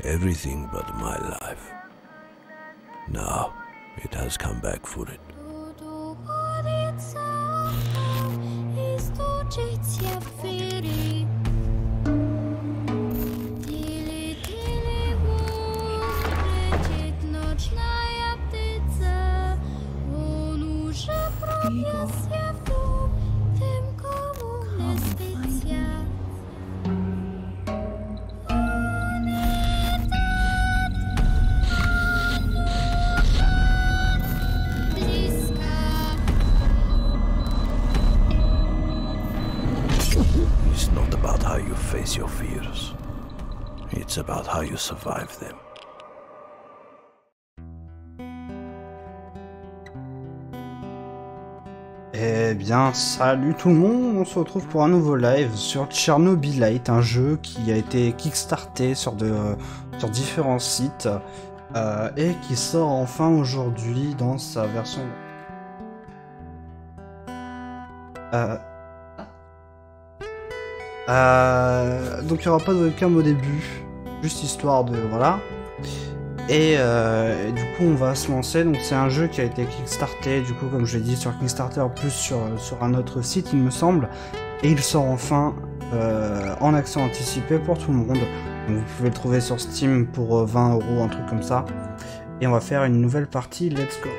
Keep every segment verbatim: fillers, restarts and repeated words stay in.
everything but my life. Now, it has come back for it. It's not about how you face your fears. It's about how you survive them. Eh bien, salut tout le monde, on se retrouve pour un nouveau live sur Chernobylite, un jeu qui a été kickstarté sur, de, sur différents sites euh, et qui sort enfin aujourd'hui dans sa version... Euh... Euh... Donc il n'y aura pas de webcam au début, juste histoire de... voilà. Et, euh, et du coup on va se lancer, donc c'est un jeu qui a été kickstarté, du coup comme je l'ai dit sur Kickstarter, plus sur, sur un autre site il me semble, et il sort enfin euh, en accès anticipé pour tout le monde, donc vous pouvez le trouver sur Steam pour euh, vingt euros, un truc comme ça, et on va faire une nouvelle partie, let's go.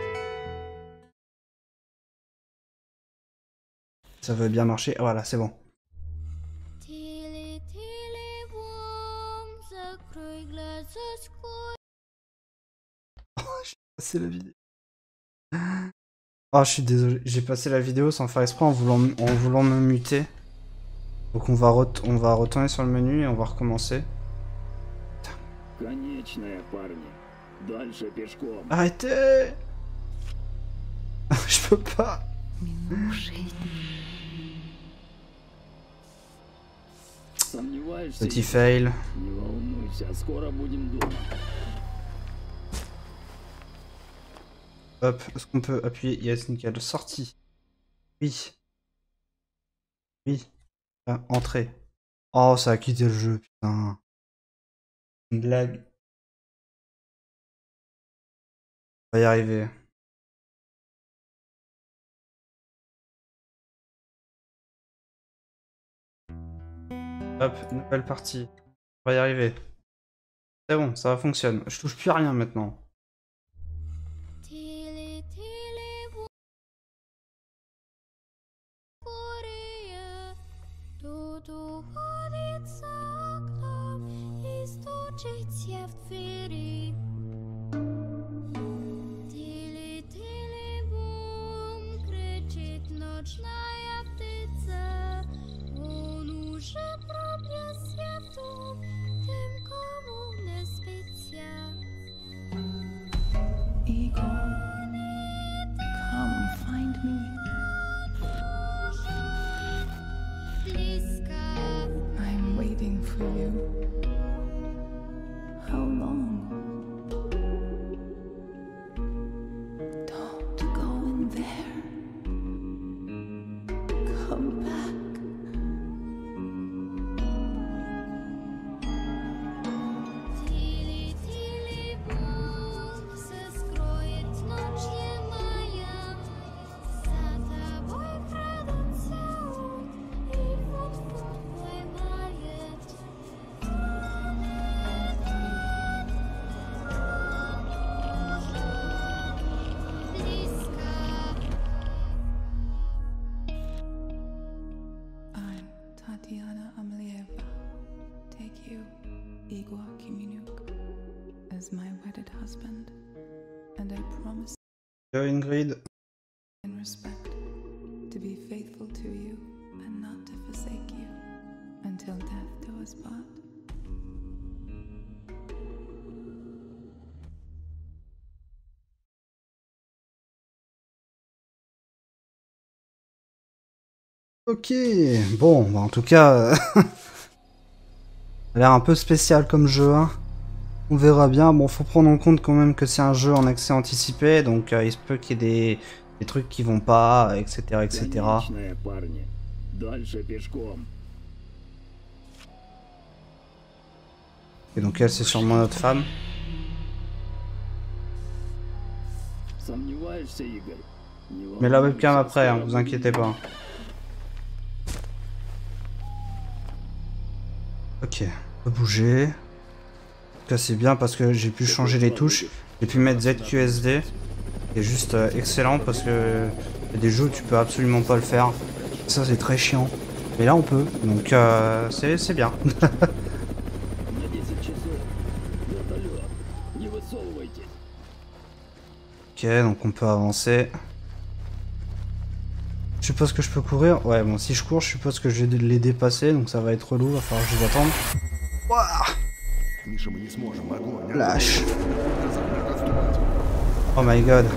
Ça veut bien marcher, voilà c'est bon. Passé la vidéo. Oh, je suis désolé, j'ai passé la vidéo sans faire exprès en voulant, en voulant me muter. Donc on va, on va retourner sur le menu et on va recommencer. Arrêtez. Je peux pas. Petit fail. Hop, est-ce qu'on peut appuyer? Yes, nickel. Sortie. Oui. Oui. Ah, entrée. Oh, ça a quitté le jeu, putain. Une blague. On va y arriver. Hop, nouvelle partie. On va y arriver. C'est bon, ça fonctionne. Je touche plus à rien maintenant. Yo Ingrid. In respect, to be faithful to you and not to forsake you until death do us part. Ok, bon, bah en tout cas, ça a l'air un peu spécial comme jeu, hein. On verra bien. Bon, faut prendre en compte quand même que c'est un jeu en accès anticipé, donc euh, il se peut qu'il y ait des, des trucs qui vont pas, et cetera, et cetera. Et donc elle, c'est sûrement notre femme. Mais la webcam après, hein, vous inquiétez pas. Ok, on peut bouger. Ça c'est bien parce que j'ai pu changer les touches. J'ai pu mettre Z Q S D. C'est juste euh, excellent parce que y a des jeux où tu peux absolument pas le faire. Ça c'est très chiant. Mais là on peut, donc euh, c'est bien. Ok, donc on peut avancer. Je suppose que je peux courir. Ouais, bon, si je cours, je suppose que je vais les dépasser, donc ça va être relou, va falloir que je les attende. Ouah, lâche. Oh my god.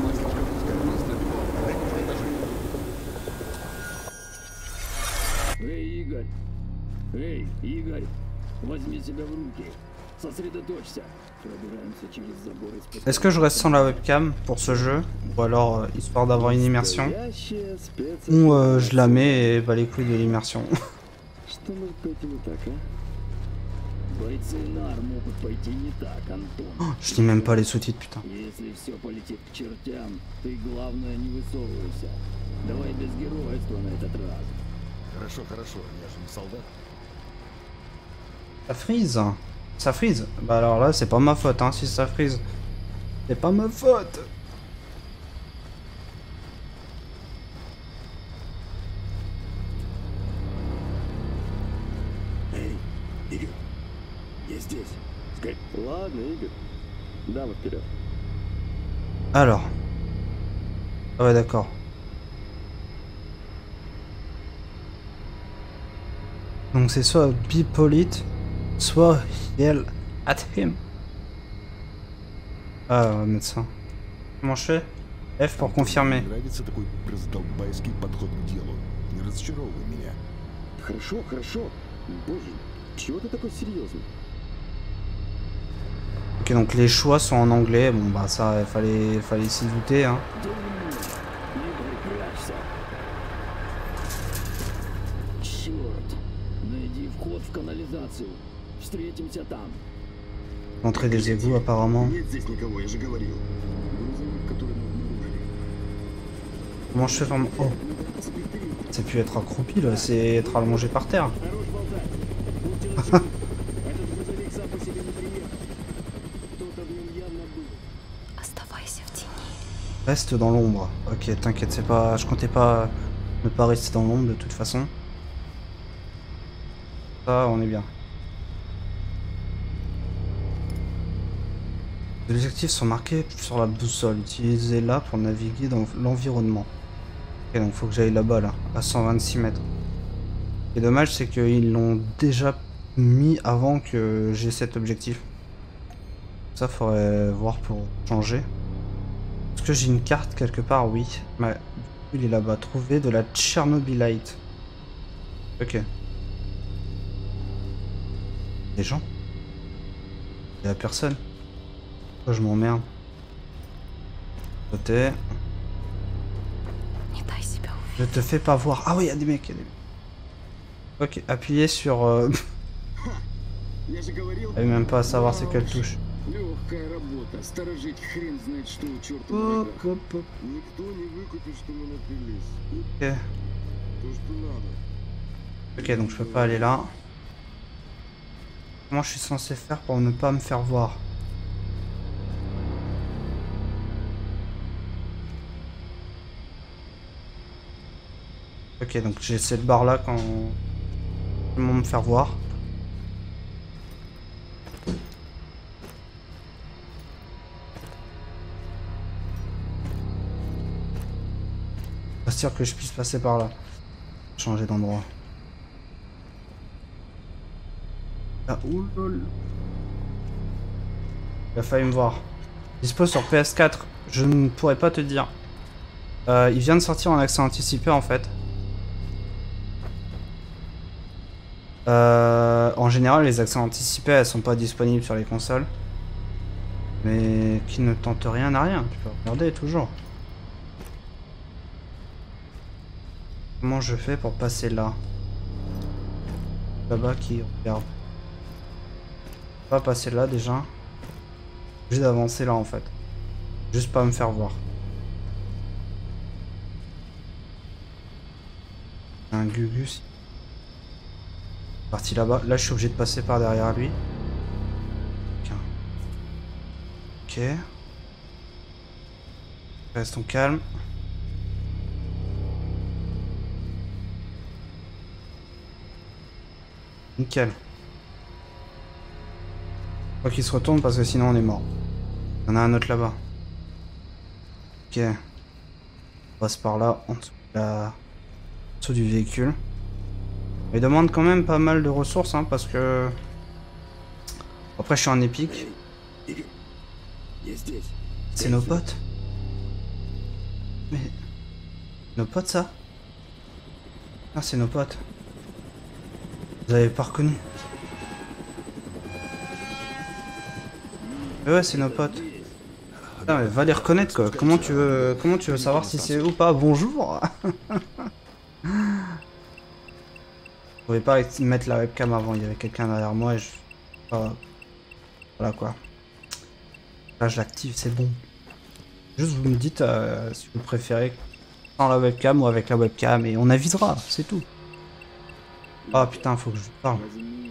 Эй, Игорь! Эй, Игорь! Возьми себя в руки. Сосредоточься. Пробираемся через забор из-под... Est-ce que je reste sans la webcam pour ce jeu? Ou alors, euh, histoire d'avoir une immersion? Ou euh, je la mets et bah les couilles de l'immersion. Что может пойти не так, а? Бойцы НАР могут пойти не так, Антон. Je lis même pas les sous-titres, putain. Если все полетит к чертям, ты главное не высовывайся. Давай без геройства на этот раз. Хорошо, хорошо, я же не солдат. Ça frise. Ça frise. Bah alors là, c'est pas ma faute, hein, si ça frise. C'est pas ma faute. Эй, Игорь, я здесь. Скажи. Ладно, Игорь. Давай вперед. Alors. Ah ouais, d'accord. Donc c'est soit be polite, soit yell at him. Ah, on va mettre ça. Comment je fais? F pour confirmer. Нравится такой раздолбайский подход к делу. Не разочаровывай меня. Хорошо, хорошо. Боже, чего ты такой серьезный? Ok, donc les choix sont en anglais. Bon bah ça, il fallait, fallait s'y douter, hein. Игорь, прячься. Черт. Найди вход в канализацию. Встретимся там. L'entrée des égouts apparemment. Нет здесь никого, я же говорил. Грузовик, который мы обнаружили. Comment je fais pour me... Oh. C'est plus être accroupi là, c'est être allongé par terre. Хорош болтать. Будьте начеку. Этот грузовик сам по себе не приехал. Кто-то в нем явно был. Оставайся в тени. Reste dans l'ombre. Ok, t'inquiète, c'est pas... Je comptais pas ne pas rester dans l'ombre de toute façon. Ça, on est bien. Les objectifs sont marqués sur la boussole. Utilisez-la pour naviguer dans l'environnement. Ok, donc faut que j'aille là-bas, là, à cent vingt-six mètres. Ce qui est dommage, c'est qu'ils l'ont déjà mis avant que j'ai cet objectif. Ça, faudrait voir pour changer. Est-ce que j'ai une carte quelque part? Oui. Mais, du coup, il est là-bas. Trouver de la Tchernobylite. Ok. Des gens? Il y a personne. Pourquoi je m'emmerde? Côté. Не дай себя увидеть. Je te fais pas voir. Ah oui, il y a des mecs. Il y a des mecs. Ok, appuyez sur... Euh... Я же говорил. J'arrive même pas à savoir c'est quelle touche. Легкая работа. Сторожить хрен знает что у черта. Hop, hop, hop. Никто не выкупит, что мы напились. Ok. То, что надо. Ok, donc je peux pas aller là. Comment je suis censé faire pour ne pas me faire voir? Ok, donc j'ai cette barre là quand... Comment me faire voir? Pas sûr que je puisse passer par là. Changer d'endroit. Ah, oulol. Il a failli me voir. Dispo sur P S quatre. Je ne pourrais pas te dire. Euh, il vient de sortir en accès anticipé en fait. Euh, en général, les accès anticipés, elles sont pas disponibles sur les consoles. Mais qui ne tente rien n'a rien. Tu peux regarder toujours. Comment je fais pour passer là? Là-bas qui regarde. Pas passer là déjà. Juste d'avancer là en fait. Juste pas me faire voir. Un Gugus. Parti là-bas. Là je suis obligé de passer par derrière lui. Ok. Restons calmes. Nickel. Faut qu'il se retourne parce que sinon on est mort. Il y en a un autre là-bas. Ok. On passe par là, en dessous, de la... en dessous du véhicule. Il demande quand même pas mal de ressources, hein, parce que... Après je suis en épique. C'est nos potes. Mais... Nos potes ça? Ah c'est nos potes. Vous avez pas reconnu? Mais ouais, c'est nos potes. Putain, mais va les reconnaître quoi. Comment tu veux, comment tu veux savoir si c'est eux ou pas? Bonjour. Je pouvais pas mettre la webcam avant. Il y avait quelqu'un derrière moi et je. Ah, voilà quoi. Là, je l'active, c'est bon. Juste vous me dites euh, si vous préférez sans la webcam ou avec la webcam et on avisera, c'est tout. Ah putain, faut que je parle.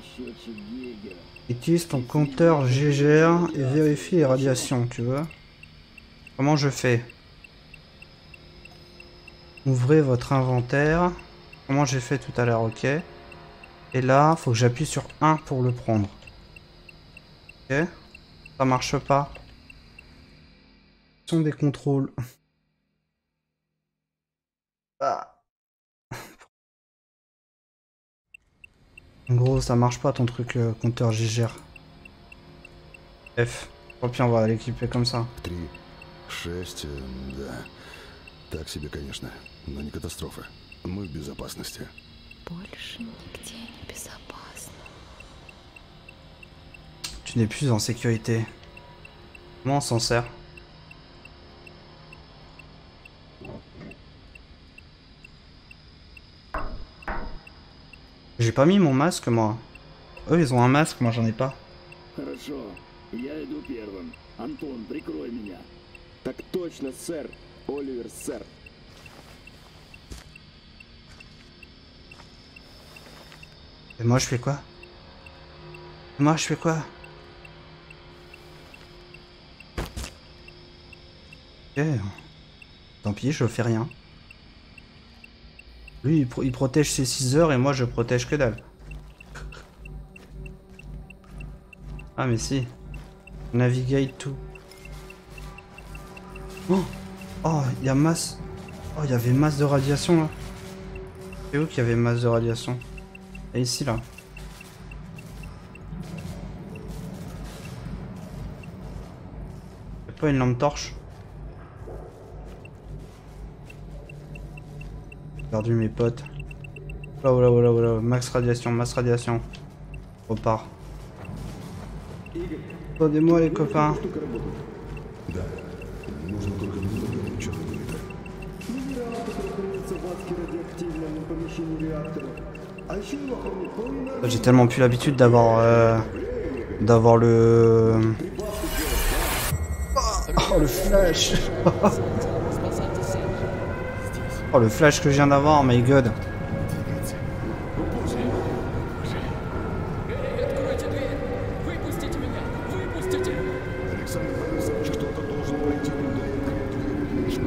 Utilise ton compteur G G R et vérifie les radiations, tu veux? Comment je fais? Ouvrez votre inventaire. Comment j'ai fait tout à l'heure, ok. Et là, faut que j'appuie sur un pour le prendre. Ok. Ça marche pas. Ce sont des contrôles. Ah. En gros, ça marche pas ton truc euh, compteur G G R. F. Tant pis, on va l'équiper comme ça. Три, шесть, э, да. Так себе, конечно, но не катастрофа. Мы в безопасности. Больше нигде не безопасно. Tu n'es plus en sécurité. Comment on s'en sert? J'ai pas mis mon masque, moi. Eux, ils ont un masque, moi j'en ai pas. Хорошо, я иду первым. Антон, прикрой меня. Так точно, сэр. Оливер, сэр. Et moi, je fais quoi? Et moi, je fais quoi? Ok. Tant pis, je fais rien. Lui, il, pro il protège ses six heures et moi, je protège que dalle. Ah, mais si. Navigate tout. Oh, oh, il y a masse. Oh, il y avait masse de radiation là. C'est où qu'il y avait masse de radiation? Et ici là. Y'a pas une lampe torche? J'ai perdu mes potes. Là, là, là, là, là. Max radiation, masse radiation. Repart. Attendez-moi les copains. Да. Нужно только немного ученого это. J'ai tellement plus l'habitude d'avoir euh, d'avoir le oh le flash. Oh le flash que je viens d'avoir, my god. Александр Борисович, кто-то должен пройти туда и открыть дверь, конечно.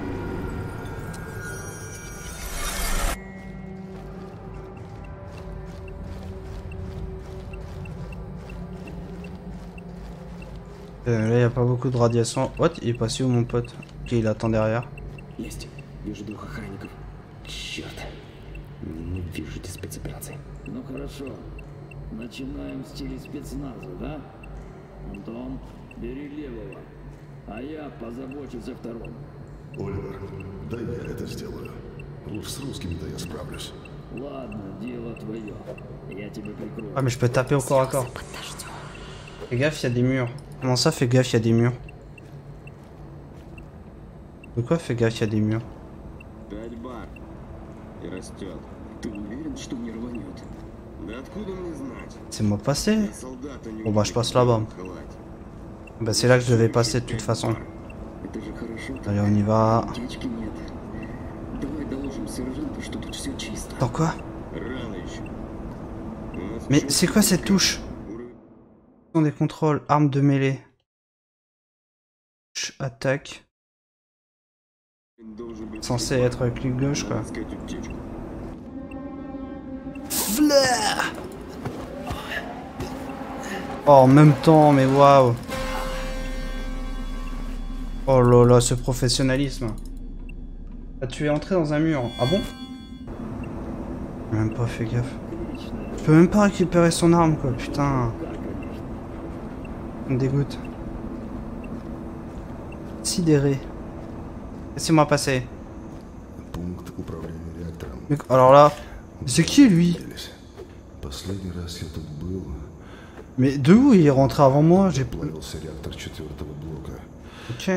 Euh, là il y a pas beaucoup de radiation. What? Il est passé où mon pote? Ok, il attend derrière. Есть. Вижу двух охранников. Черт. Ненавижу эти спецоперации. Ну хорошо. Начинаем в стиле спецназа, да? Антон, бери левого. А я позабочусь о втором. Оливер, да я это сделаю. Уж с русскими-то я справлюсь. Ладно, дело твое. Я тебя прикрою. Ah mais je peux taper au corps à corps. Fais gaffe, il y a des murs. Comment ça, fais gaffe, il y a des murs? De quoi, fais gaffe, il y a des murs? Пять бар. И растет. Ты уверен, что не рванет? C'est moi passé. Bon bah je passe là-bas. Bah c'est là que je devais passer de toute façon. Allez on y va. Dans quoi? Mais c'est quoi cette touche? Des contrôles, armes de mêlée. Attaque. Censé être avec clic gauche quoi. Flair. Oh en même temps mais waouh. Oh là là ce professionnalisme. Ah, tu es entré dans un mur. Ah bon? J'ai même pas fait gaffe. Je peux même pas récupérer son arme quoi putain. Ça me dégoûte. Sidéré. Laissez-moi passer. Mais, alors là, c'est qui lui? Mais de où il est rentré avant moi? J'ai... Ok.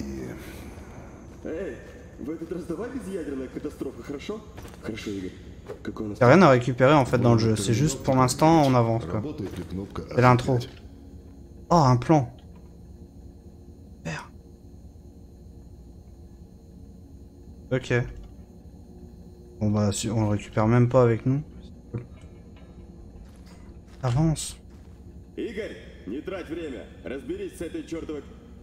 Y'a rien à récupérer en fait dans le jeu, c'est juste pour l'instant on avance quoi. C'est l'intro. Oh un plan. Super. Ok. Bon bah si on le récupère même pas avec nous. Avance. Игорь, не трать время. Разберись с этой чертовой...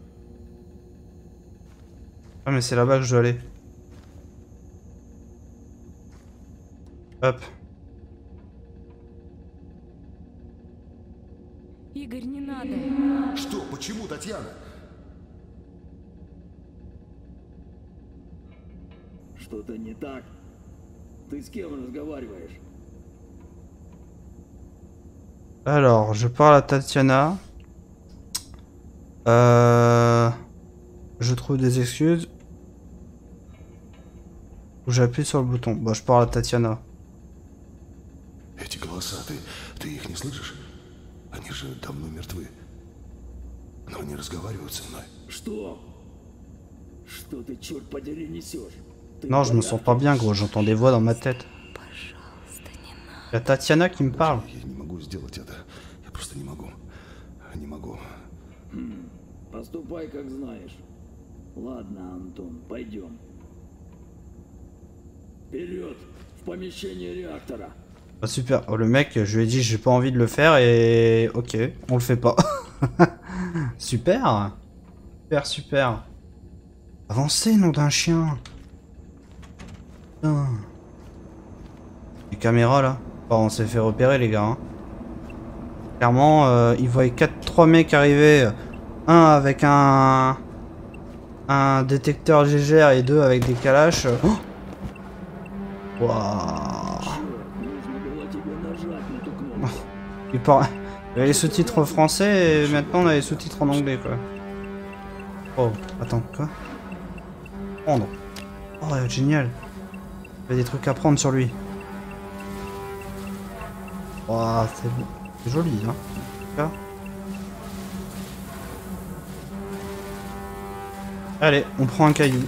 Ah mais c'est là-bas que je dois aller. Hop. Игорь, не надо. Что? Почему, Татьяна? Что-то не так. Ты с кем разговариваешь? Alors, je parle à Tatiana. Euh... Je trouve des excuses. Ou j'appuie sur le bouton. Bah, je parle à Tatiana. Эти голоса, ты, ты их не слышишь? Они же давно мертвы. Но они разговаривают со мной. Что? Что ты, черт подери, несешь? Non, je me sens pas bien, gros. J'entends des voix dans ma tête. Il y a Tatiana qui me parle. Я не могу сделать это. Я просто не могу. Не могу. Поступай, как знаешь. Ладно, Антон, пойдем. Вперед, в помещение реактора. Ah, super. Oh, le mec, je lui ai dit j'ai pas envie de le faire et... Ok, on le fait pas. Super. Super, super. Avancez, nom d'un chien. Putain. Les caméras, là. Enfin, on s'est fait repérer, les gars. Hein. Clairement, euh, ils voient quatre trois mecs arriver. Un avec un... Un détecteur G G R et deux avec des calaches. Oh waouh. Il par... y avait les sous-titres français et maintenant on a les sous-titres en anglais quoi. Oh, attends, quoi? Prendre. Oh, génial. Il y a des trucs à prendre sur lui. Oh, c'est joli, hein. Là. Allez, on prend un caillou.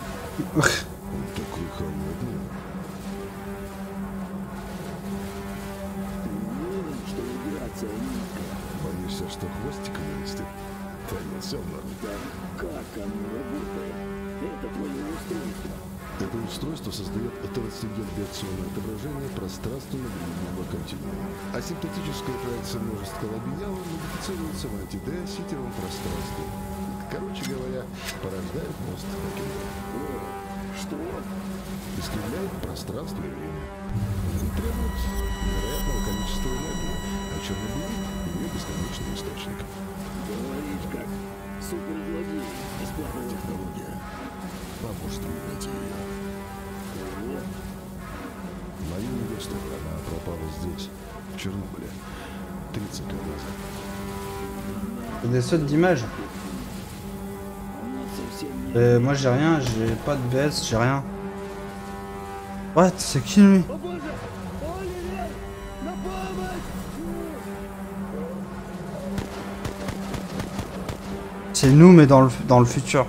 Боишься, что хвостик вырастет? Тянется в норме. Как оно работает? Это твое устройство. Это устройство создает трансцендентное отображение пространственно-временного континуума. Асимптотическая проекция множества лабиняла модифицируется в антидеоситевом пространстве. Короче говоря, порождает мост Хокинга. Что? Искривляет пространство и время. Требует невероятного количества энергии, о чем объявит ее бесконечный источник. Говоришь как суперзлодей. Бесплатная Технология поможет мне найти ее. Мою невесту, она пропала здесь, в Чернобыле, тридцать лет назад. Des sautes d'image. Euh, moi j'ai rien, j'ai pas de B S, j'ai rien. What? C'est qui lui? C'est nous mais dans le, dans le futur.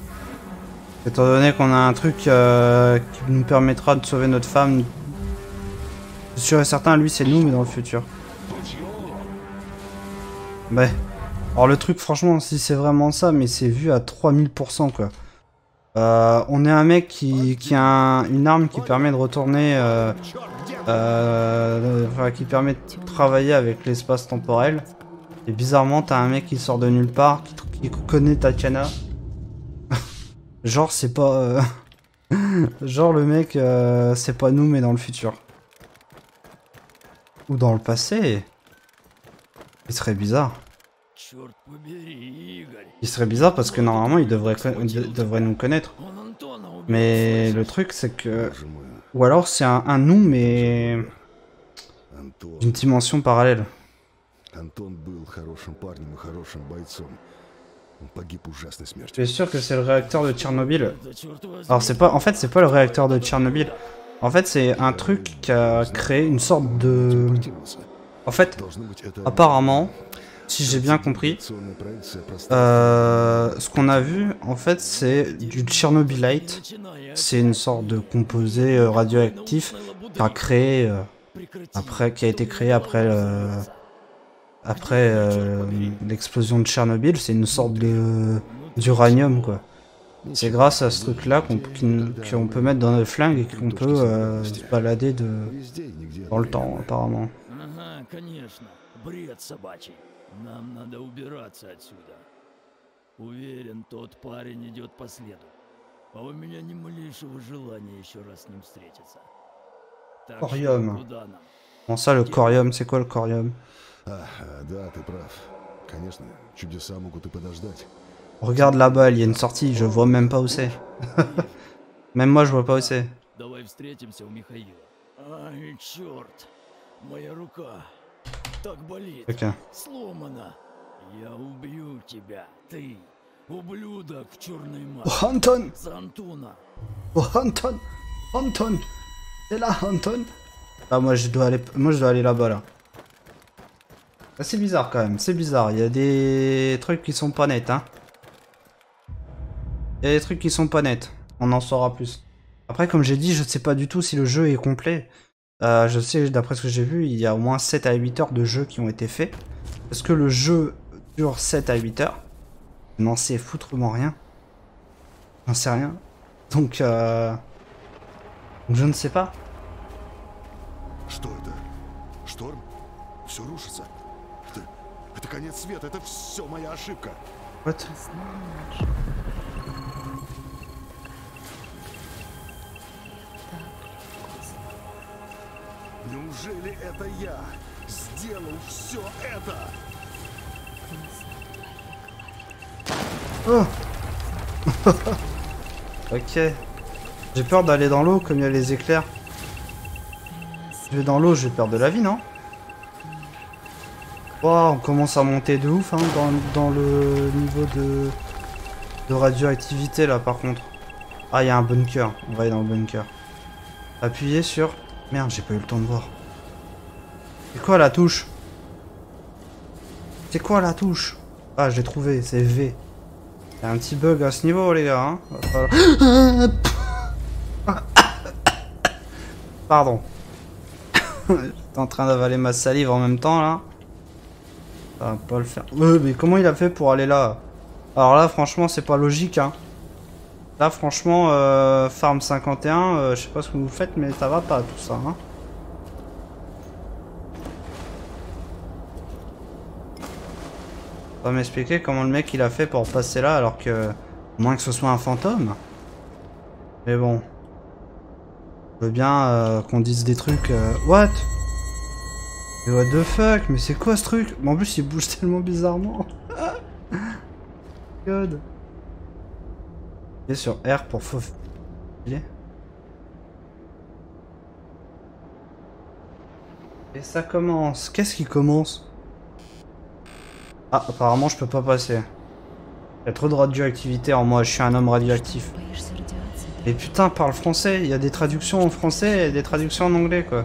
Étant donné qu'on a un truc euh, qui nous permettra de sauver notre femme C'est sûr et certain, lui c'est nous mais dans le futur. Bah. Alors le truc franchement si c'est vraiment ça mais c'est vu à trois mille pour cent quoi. Euh, on est un mec qui, qui a un, une arme qui permet de retourner, euh, euh, enfin, qui permet de travailler avec l'espace temporel. Et bizarrement, t'as un mec qui sort de nulle part, qui, qui connaît Tatiana. Genre, c'est pas... Euh... Genre, le mec, euh, c'est pas nous, mais dans le futur. Ou dans le passé. Il serait bizarre. Il serait bizarre parce que normalement, il devrait, il devrait nous connaître. Mais le truc, c'est que... Ou alors, c'est un, un nous, mais... D'une dimension parallèle. Tu es sûr que c'est le réacteur de Tchernobyl? Alors c'est pas, en fait c'est pas le réacteur de Tchernobyl. En fait c'est un truc qui a créé une sorte de... En fait, apparemment, si j'ai bien compris, euh, ce qu'on a vu en fait c'est du Tchernobylite. C'est une sorte de composé euh, radioactif qui a créé euh, après, qui a été créé après le... Après euh, l'explosion de Tchernobyl, c'est une sorte de d'uranium quoi. C'est grâce à ce truc là qu'on qu'on peut mettre dans nos flingues et qu'on peut euh, se balader de... dans le temps apparemment. Corium. Bon ça le corium, c'est quoi le corium? Regarde là-bas, il y a une sortie, je vois même pas où c'est. Même moi je vois pas où c'est. Ok. Oh Anton! Oh Anton! Anton! T'es là Anton? Ah moi je dois aller, moi je dois aller là-bas là. C'est bizarre quand même, c'est bizarre, il y a des trucs qui sont pas nets hein. Il y a des trucs qui sont pas nets, on en saura plus. Après comme j'ai dit, je sais pas du tout si le jeu est complet. Euh, je sais, d'après ce que j'ai vu, il y a au moins sept à huit heures de jeu qui ont été faits. Est-ce que le jeu dure sept à huit heures? Je n'en sais foutrement rien. J'en sais rien. Donc euh... Donc je ne sais pas. Это конец света, это все моя ошибка. What? Неужели это я сделал все это? Oh. Ok. J'ai peur d'aller dans l'eau comme il y a les éclairs. Si je vais dans l'eau, je vais perdre de la vie, non? Wow, on commence à monter de ouf hein, dans, dans le niveau de, de radioactivité là par contre. Ah, il y a un bunker, on va aller dans le bunker. Appuyez sur... Merde, j'ai pas eu le temps de voir. C'est quoi la touche? C'est quoi la touche? Ah, je l'ai trouvé, c'est V. Il y a un petit bug à ce niveau les gars. Hein. Pardon. J'étais en train d'avaler ma salive en même temps là. Ça va pas le faire. Euh, mais comment il a fait pour aller là? Alors là, franchement, c'est pas logique. Hein. Là, franchement, euh, Farm cinquante et un, euh, je sais pas ce que vous faites, mais ça va pas tout ça. Hein. Va m'expliquer comment le mec il a fait pour passer là alors que. À moins que ce soit un fantôme. Mais bon. Je veux bien euh, qu'on dise des trucs. Euh... What? Mais what the fuck? Mais c'est quoi ce truc? Mais en plus il bouge tellement bizarrement. God. Et sur R pour faufiler. Et ça commence. Qu'est-ce qui commence? Ah, apparemment je peux pas passer. Il y a trop de radioactivité en moi, je suis un homme radioactif. Et putain, parle français, il y a des traductions en français et des traductions en anglais quoi.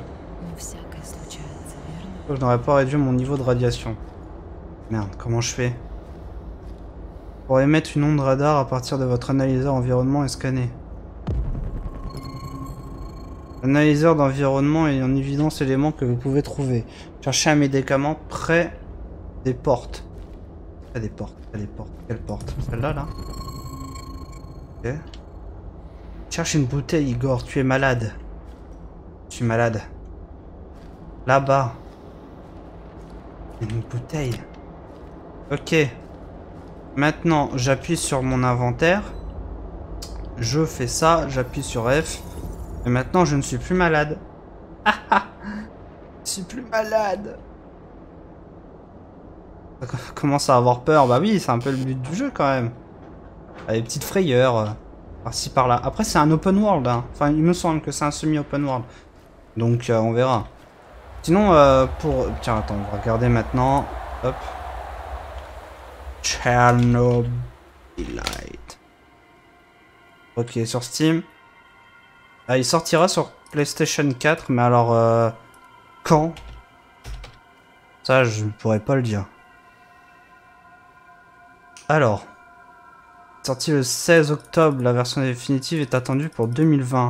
Je n'aurais pas réduit mon niveau de radiation. Merde, comment je fais? Pour émettre une onde radar à partir de votre analyseur environnement et scanner. Analyseur d'environnement et en évidence éléments que vous pouvez trouver. Cherchez un médicament près des portes. Près des portes, près des portes. Quelle porte? Celle-là, là, ok. Cherche une bouteille, Igor. Tu es malade. Je suis malade. Là-bas. Une bouteille. Ok. Maintenant, j'appuie sur mon inventaire. Je fais ça, j'appuie sur F. Et maintenant, je ne suis plus malade. Ah ah. Je suis plus malade. Ça commence à avoir peur. Bah oui, c'est un peu le but du jeu quand même. Des petites frayeurs. Euh, par-ci par-là. Après, c'est un open world. Hein. Enfin, il me semble que c'est un semi-open world. Donc, euh, on verra. Sinon, euh, pour... Tiens, attends, on va regarder maintenant. Hop. Chernobylite. Ok, sur Steam. Ah, il sortira sur PlayStation quatre, mais alors... Euh, quand? Ça, je ne pourrais pas le dire. Alors. Sorti le seize octobre, la version définitive est attendue pour deux mille vingt.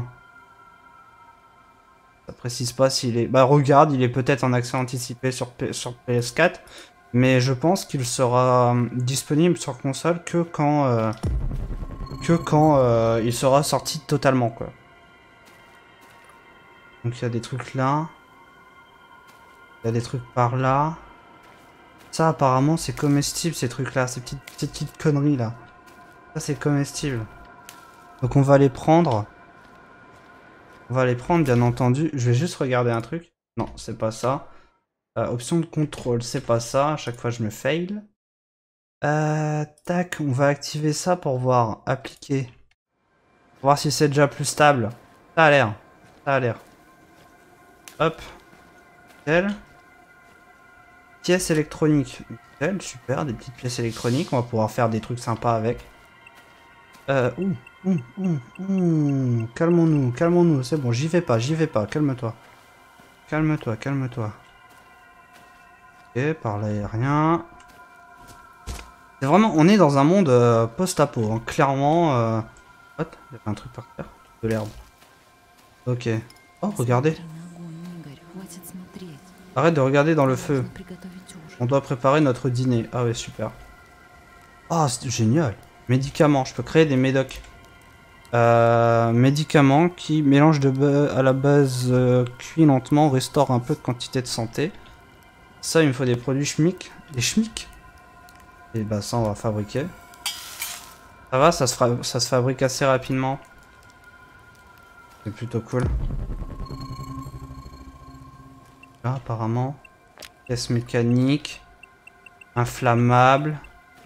Ça précise pas s'il est... Bah regarde, il est peut-être en accès anticipé sur, P... sur P S quatre. Mais je pense qu'il sera disponible sur console que quand... Euh... Que quand euh, il sera sorti totalement, quoi. Donc il y a des trucs là. Il y a des trucs par là. Ça apparemment c'est comestible ces trucs là, ces petites, ces petites conneries là. Ça c'est comestible. Donc on va les prendre. On va les prendre bien entendu. Je vais juste regarder un truc. Non, c'est pas ça. Euh, option de contrôle, c'est pas ça. À chaque fois je me fail. Euh, tac, on va activer ça pour voir. Appliquer. Pour voir si c'est déjà plus stable. Ça a l'air. Ça a l'air. Hop. Nickel. Pièces électroniques. Nickel, super, des petites pièces électroniques. On va pouvoir faire des trucs sympas avec. Euh, ouh, ouh, ouh, ouh. Calmons-nous, calmons-nous. C'est bon, j'y vais pas, j'y vais pas. Calme-toi. Calme-toi, calme-toi. Ok, par là, y a rien. C'est vraiment, on est dans un monde euh, post-apo, hein. Clairement. Euh... What? Il y avait un truc par terre. De l'herbe. Ok. Oh, regardez. Arrête de regarder dans le feu. On doit préparer notre dîner. Ah ouais, super. Ah, c'est génial. Médicaments. Je peux créer des médocs. Euh, médicaments qui mélangent de à la base euh, cuit lentement, restaure un peu de quantité de santé. Ça, il me faut des produits chimiques. Des chimiques. Et bah ça, on va fabriquer. Ça va, ça se, fra... ça se fabrique assez rapidement. C'est plutôt cool. Là, apparemment. Pièce mécanique. Inflammable.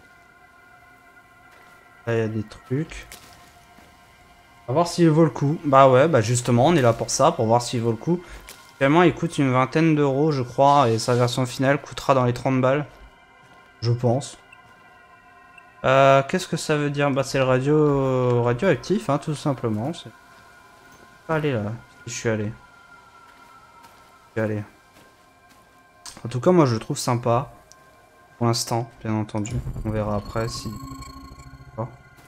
Là, il y a des trucs. On va voir s'il vaut le coup. Bah ouais, bah justement, on est là pour ça, pour voir s'il vaut le coup. Actuellement, il coûte une vingtaine d'euros, je crois, et sa version finale coûtera dans les trente balles. Je pense. Euh, Qu'est-ce que ça veut dire? Bah c'est le radio radioactif, hein, tout simplement. Je pas aller là, si je suis allé. Je suis allé. En tout cas, moi je le trouve sympa. Pour l'instant, bien entendu. On verra après si... Oh.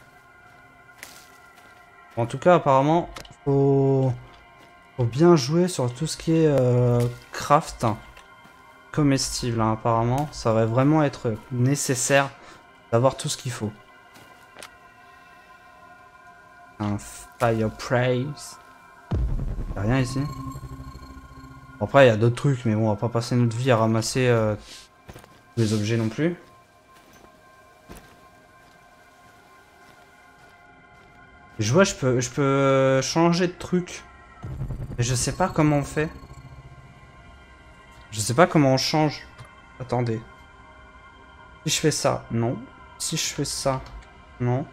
En tout cas, apparemment, faut... faut bien jouer sur tout ce qui est euh, craft comestible. Hein, apparemment, ça va vraiment être nécessaire d'avoir tout ce qu'il faut. Un fireplace. Y'a rien ici. Après, il y a d'autres trucs, mais bon, on va pas passer notre vie à ramasser euh, tous les objets non plus. Je vois, je peux, je peux changer de truc. Mais je sais pas comment on fait. Je sais pas comment on change. Attendez. Si je fais ça, non. Si je fais ça, non.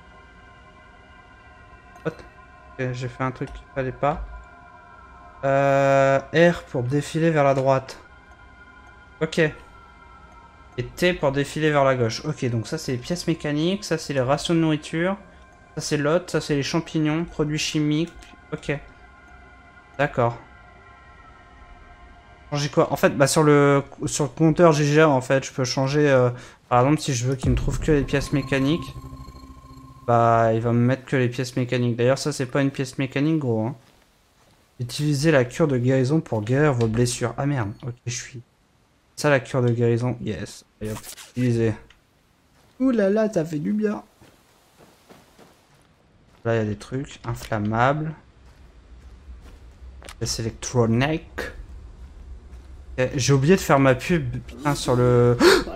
What? Ok, j'ai fait un truc qu'il fallait pas. Euh, R pour défiler vers la droite. Ok. Et T pour défiler vers la gauche. Ok, donc ça c'est les pièces mécaniques, ça c'est les rations de nourriture, ça c'est l'autre, ça c'est les champignons, produits chimiques. Ok. D'accord. Changer quoi? En fait, bah sur le sur le compteur G G A, en fait, je peux changer. Euh, par exemple, si je veux qu'il me trouve que les pièces mécaniques, bah il va me mettre que les pièces mécaniques. D'ailleurs, ça c'est pas une pièce mécanique, gros. Hein. Utilisez la cure de guérison pour guérir vos blessures. Ah merde, ok, je suis. Ça, la cure de guérison, yes. Allez hop, utilisez. Ouh là là, ça fait du bien. Là, il y a des trucs inflammables. C'est électronique. Okay, j'ai oublié de faire ma pub, putain, sur le...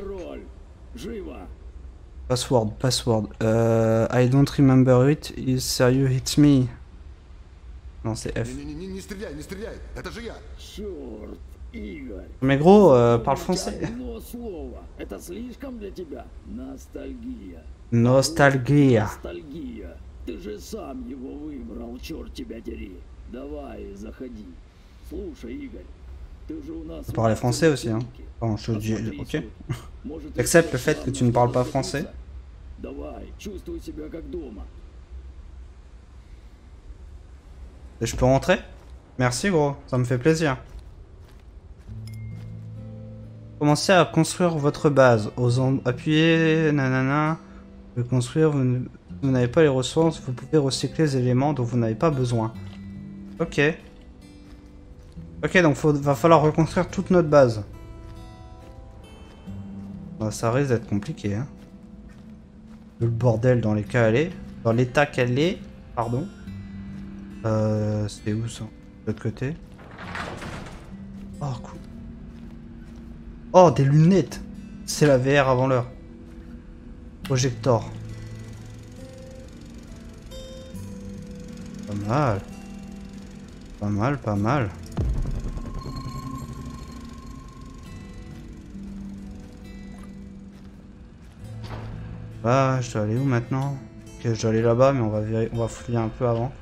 Password, password. Uh, I don't remember it. Is serious hits me. Non, c'est F. Mais gros, euh, parle français. Nostalgia. Ты же сам его выбрал, черт тебя дери. Давай, заходи. Слушай, Игорь, ты же у нас... Tu parles français aussi, hein. Bon, je dis, ok. J'accepte le fait que tu ne parles pas français. Давай, чувствуй себя как дома. Et je peux rentrer? Merci gros, ça me fait plaisir. Commencez à construire votre base. Aux appuyez, nanana. Vous pouvez construire, vous, vous n'avez pas les ressources, vous pouvez recycler les éléments dont vous n'avez pas besoin. Ok. Ok, donc il va falloir reconstruire toute notre base. Bah, ça risque d'être compliqué, hein. Le bordel dans les cas elle est. Dans l'état qu'elle est, pardon. Euh, c'est où ça? De l'autre côté. Oh, cool. Oh, des lunettes. C'est la V R avant l'heure. Projector. Pas mal. Pas mal, pas mal. Ah, je dois aller où maintenant? Ok, je dois aller là-bas, mais on va, on va fouiller un peu avant.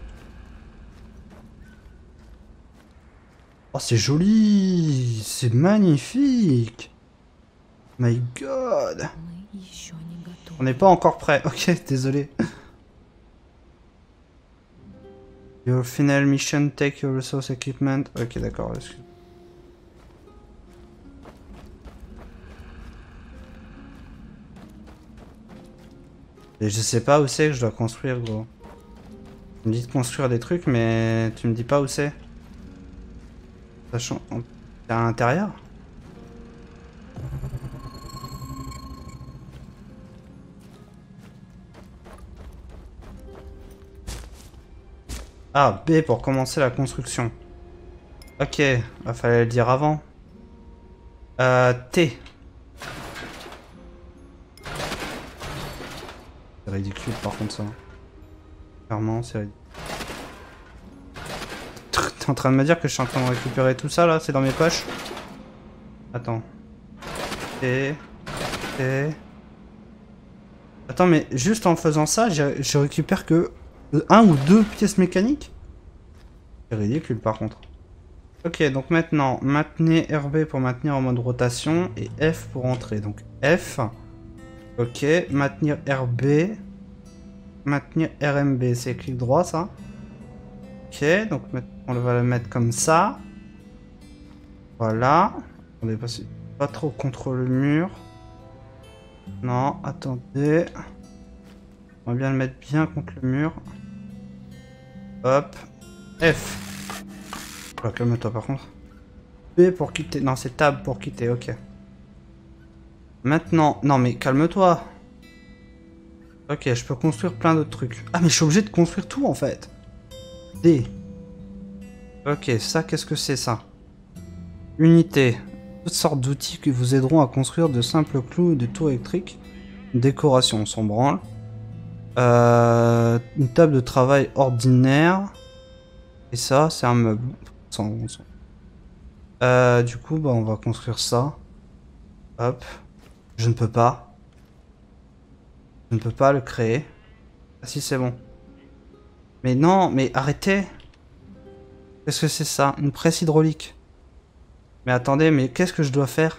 Oh, c'est joli! C'est magnifique! My god! On n'est pas encore prêt. Ok, désolé. Your final mission, take your resource equipment. Ok, d'accord. Et je sais pas où c'est que je dois construire, gros. Tu me dis de construire des trucs, mais tu me dis pas où c'est. Sachant... C'est à l'intérieur? Ah, B pour commencer la construction. Ok, il fallait le dire avant. Euh, T. C'est ridicule par contre ça. Clairement, c'est ridicule. T'es en train de me dire que je suis en train de récupérer tout ça là? C'est dans mes poches? Attends. T. T. Attends, mais juste en faisant ça, je récupère que un ou deux pièces mécaniques? C'est ridicule par contre. Ok, donc maintenant, maintenez R B pour maintenir en mode rotation et F pour entrer. Donc F. Ok, maintenir R B. Maintenir R M B, c'est clic droit ça. Ok, donc on va le mettre comme ça. Voilà. On est passé pas trop contre le mur. Non, attendez. On va bien le mettre bien contre le mur. Hop. F. Oh, calme-toi par contre. B pour quitter. Non, c'est tab pour quitter, ok. Maintenant. Non, mais calme-toi. Ok, je peux construire plein d'autres trucs. Ah, mais je suis obligé de construire tout en fait. D. Ok, ça, qu'est-ce que c'est ça? Unité. Toutes sortes d'outils qui vous aideront à construire de simples clous de tours électriques. Décoration, on s'en branle. Euh, une table de travail ordinaire. Et ça, c'est un meuble. Sans, sans. Euh, du coup, bah, on va construire ça. Hop. Je ne peux pas. Je ne peux pas le créer. Ah si, c'est bon. Mais non, mais arrêtez. Qu'est-ce que c'est ça? Une presse hydraulique. Mais attendez, mais qu'est-ce que je dois faire?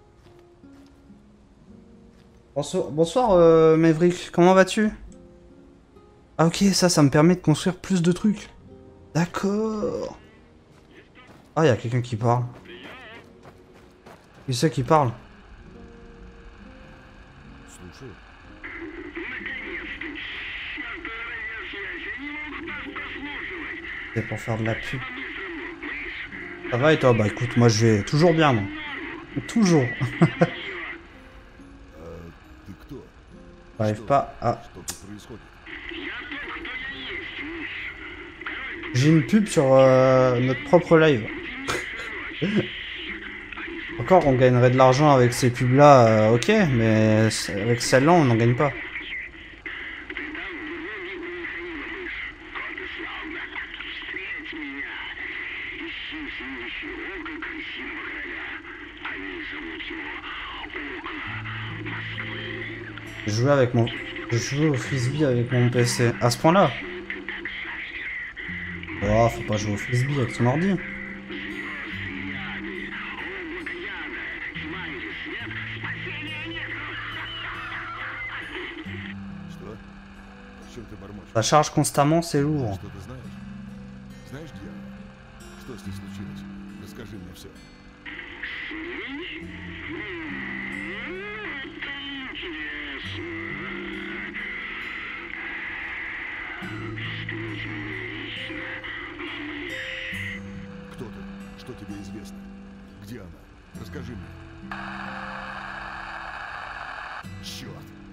Bonsoir, bonsoir euh, Maverick, comment vas-tu? Ah ok, ça, ça me permet de construire plus de trucs. D'accord. Ah, il y a quelqu'un qui parle. Qui c'est qui parle? C'est pour faire de la pub. Ça va et toi? Bah écoute, moi je vais toujours bien, moi. Toujours. А ты кто? J'arrive Что- pas à... Что тут происходит? J'ai une pub sur euh, notre propre live. Encore, on gagnerait de l'argent avec ces pubs-là, euh, ok, mais c- avec celle-là, on n'en gagne pas. Je joue avec mon... Je joue au frisbee avec mon P C. À ce point-là? Oh, faut pas jouer au frisbee avec son ordi. Что? О чем ты бормочешь? Ça charge constamment, c'est lourd. Что ты знаешь? Знаешь, где она? Что с ней случилось? Расскажи мне все. Кто ты? Что тебе известно? Где она? Расскажи мне. Черт!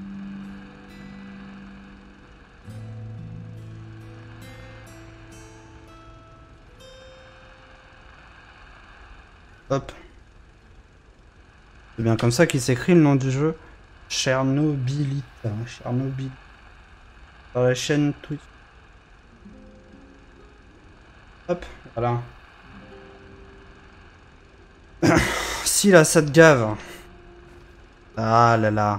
Hop. C'est bien comme ça qu'il s'écrit le nom du jeu. Chernobylite. hein, Chernobyl. Sur la chaîne Twitch. Hop, voilà. Si là, ça te gave. Ah là là.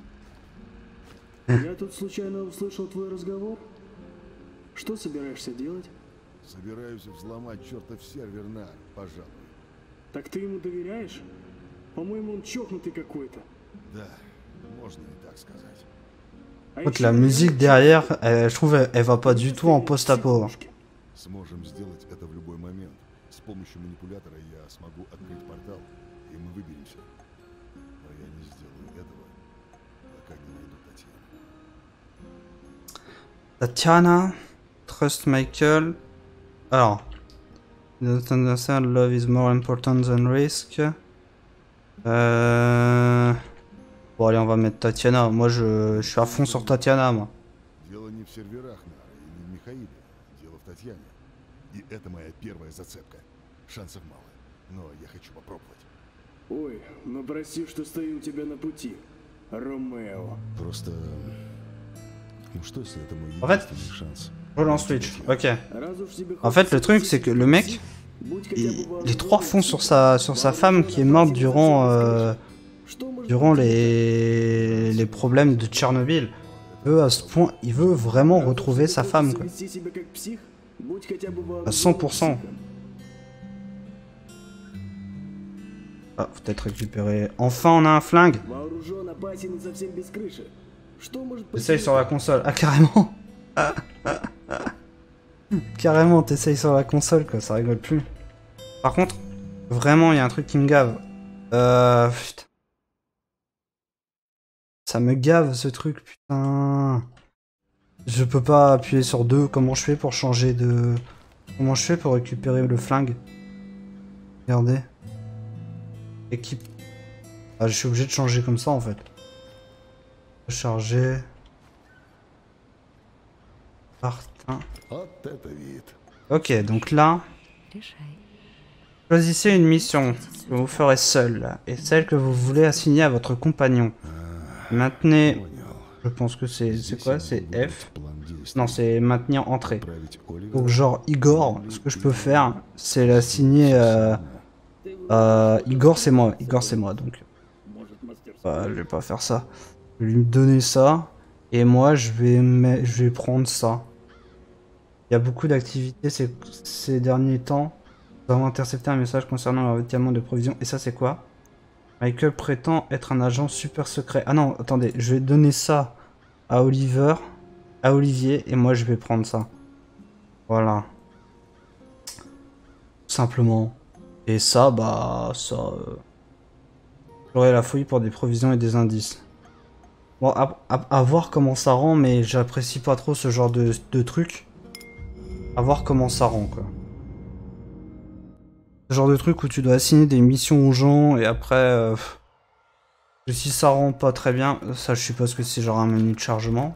Я тут случайно услышал твой разговор. Что собираешься делать? Собираюсь взломать чертов сервер на, пожалуй. Так ты ему доверяешь? По-моему, он чокнутый какой-то. Да, можно и так сказать. А Écoute, ещё la я musique очень derrière, хочу elle- je trouve, elle, elle va pas du tout en post-apo. психушки. Сможем сделать это в любой момент. С помощью манипулятора я смогу открыть портал, и мы выберемся. Но я не сделаю этого, пока не найду Татьяну. Tatiana, Trust Michael. Alors, don't understand love is more important than risk. Euh... Bon allez, on va mettre Tatiana. Moi, je, je suis à fond sur Tatiana, moi. Дело не в серверах, Нара, и не в Михаиле. Дело в Татьяне. И это моя первая зацепка. Шансов мало, но я хочу попробовать. Ой, ну прости, что стою у тебя на пути. Ромео. Просто... Ну что, если это мой En fait, единственный шанс? relance Twitch. Ok. Раз уж тебе En fait, хочется le truc, быть c'est que le mec, псих, будь хотя il- бы les trois вооружённым fonds sur sa, sur sa femme qui est morte durant, euh, Что может durant быть les, les problèmes de Tchernobyl. Eux, à ce point, il veut vraiment Раз уж retrouver тебе sa хочется femme, quoi. вести себя как псих, будь хотя бы À cent pour cent. вооружённым психом. Ah, faut peut-être récupérer. Enfin, on a un flingue. Вооружен, опасен и совсем без крыши. Что может T'essayes посильнее? sur la console. Ah, carrément. Carrément, t'essayes sur la console, quoi. Ça rigole plus. Par contre, vraiment, il y a un truc qui me gave. Euh... Putain. Ça me gave, ce truc, putain. Je peux pas appuyer sur deux. Comment je fais pour changer de... Comment je fais pour récupérer le flingue? Regardez. Équipe. Ah, je suis obligé de changer comme ça, en fait. Recharger. Martin. Вот это вид. Ok, donc là, choisissez une mission que vous ferez seul et celle que vous voulez assigner à votre compagnon. Maintenez, Понял. je pense que c'est c'est quoi? C'est F? План действий. Non, c'est maintenir entrée. Отправить Оливера. Donc genre Igor, ce que je peux faire, c'est l'assigner... Euh, euh, Igor c'est moi, Igor c'est moi, donc Может, мастерство. bah, je vais pas faire ça. Je vais lui donner ça et moi je vais, me- je vais prendre ça. Il y a beaucoup d'activités ces, ces derniers temps. Nous avons intercepté un message concernant le ravitaillement de provisions. Et ça, c'est quoi? Michael prétend être un agent super secret. Ah non, attendez, je vais donner ça à Oliver, à Olivier, et moi je vais prendre ça. Voilà. Tout simplement. Et ça, bah, ça... Euh... J'aurai la fouille pour des provisions et des indices. Bon, à, à- à voir comment ça rend, mais j'apprécie pas trop ce genre de, de truc. À voir comment ça rend, quoi. Ce genre de truc où tu dois assigner des missions aux gens et après... Euh, si ça rend pas très bien, ça je suppose que c'est genre un menu de chargement.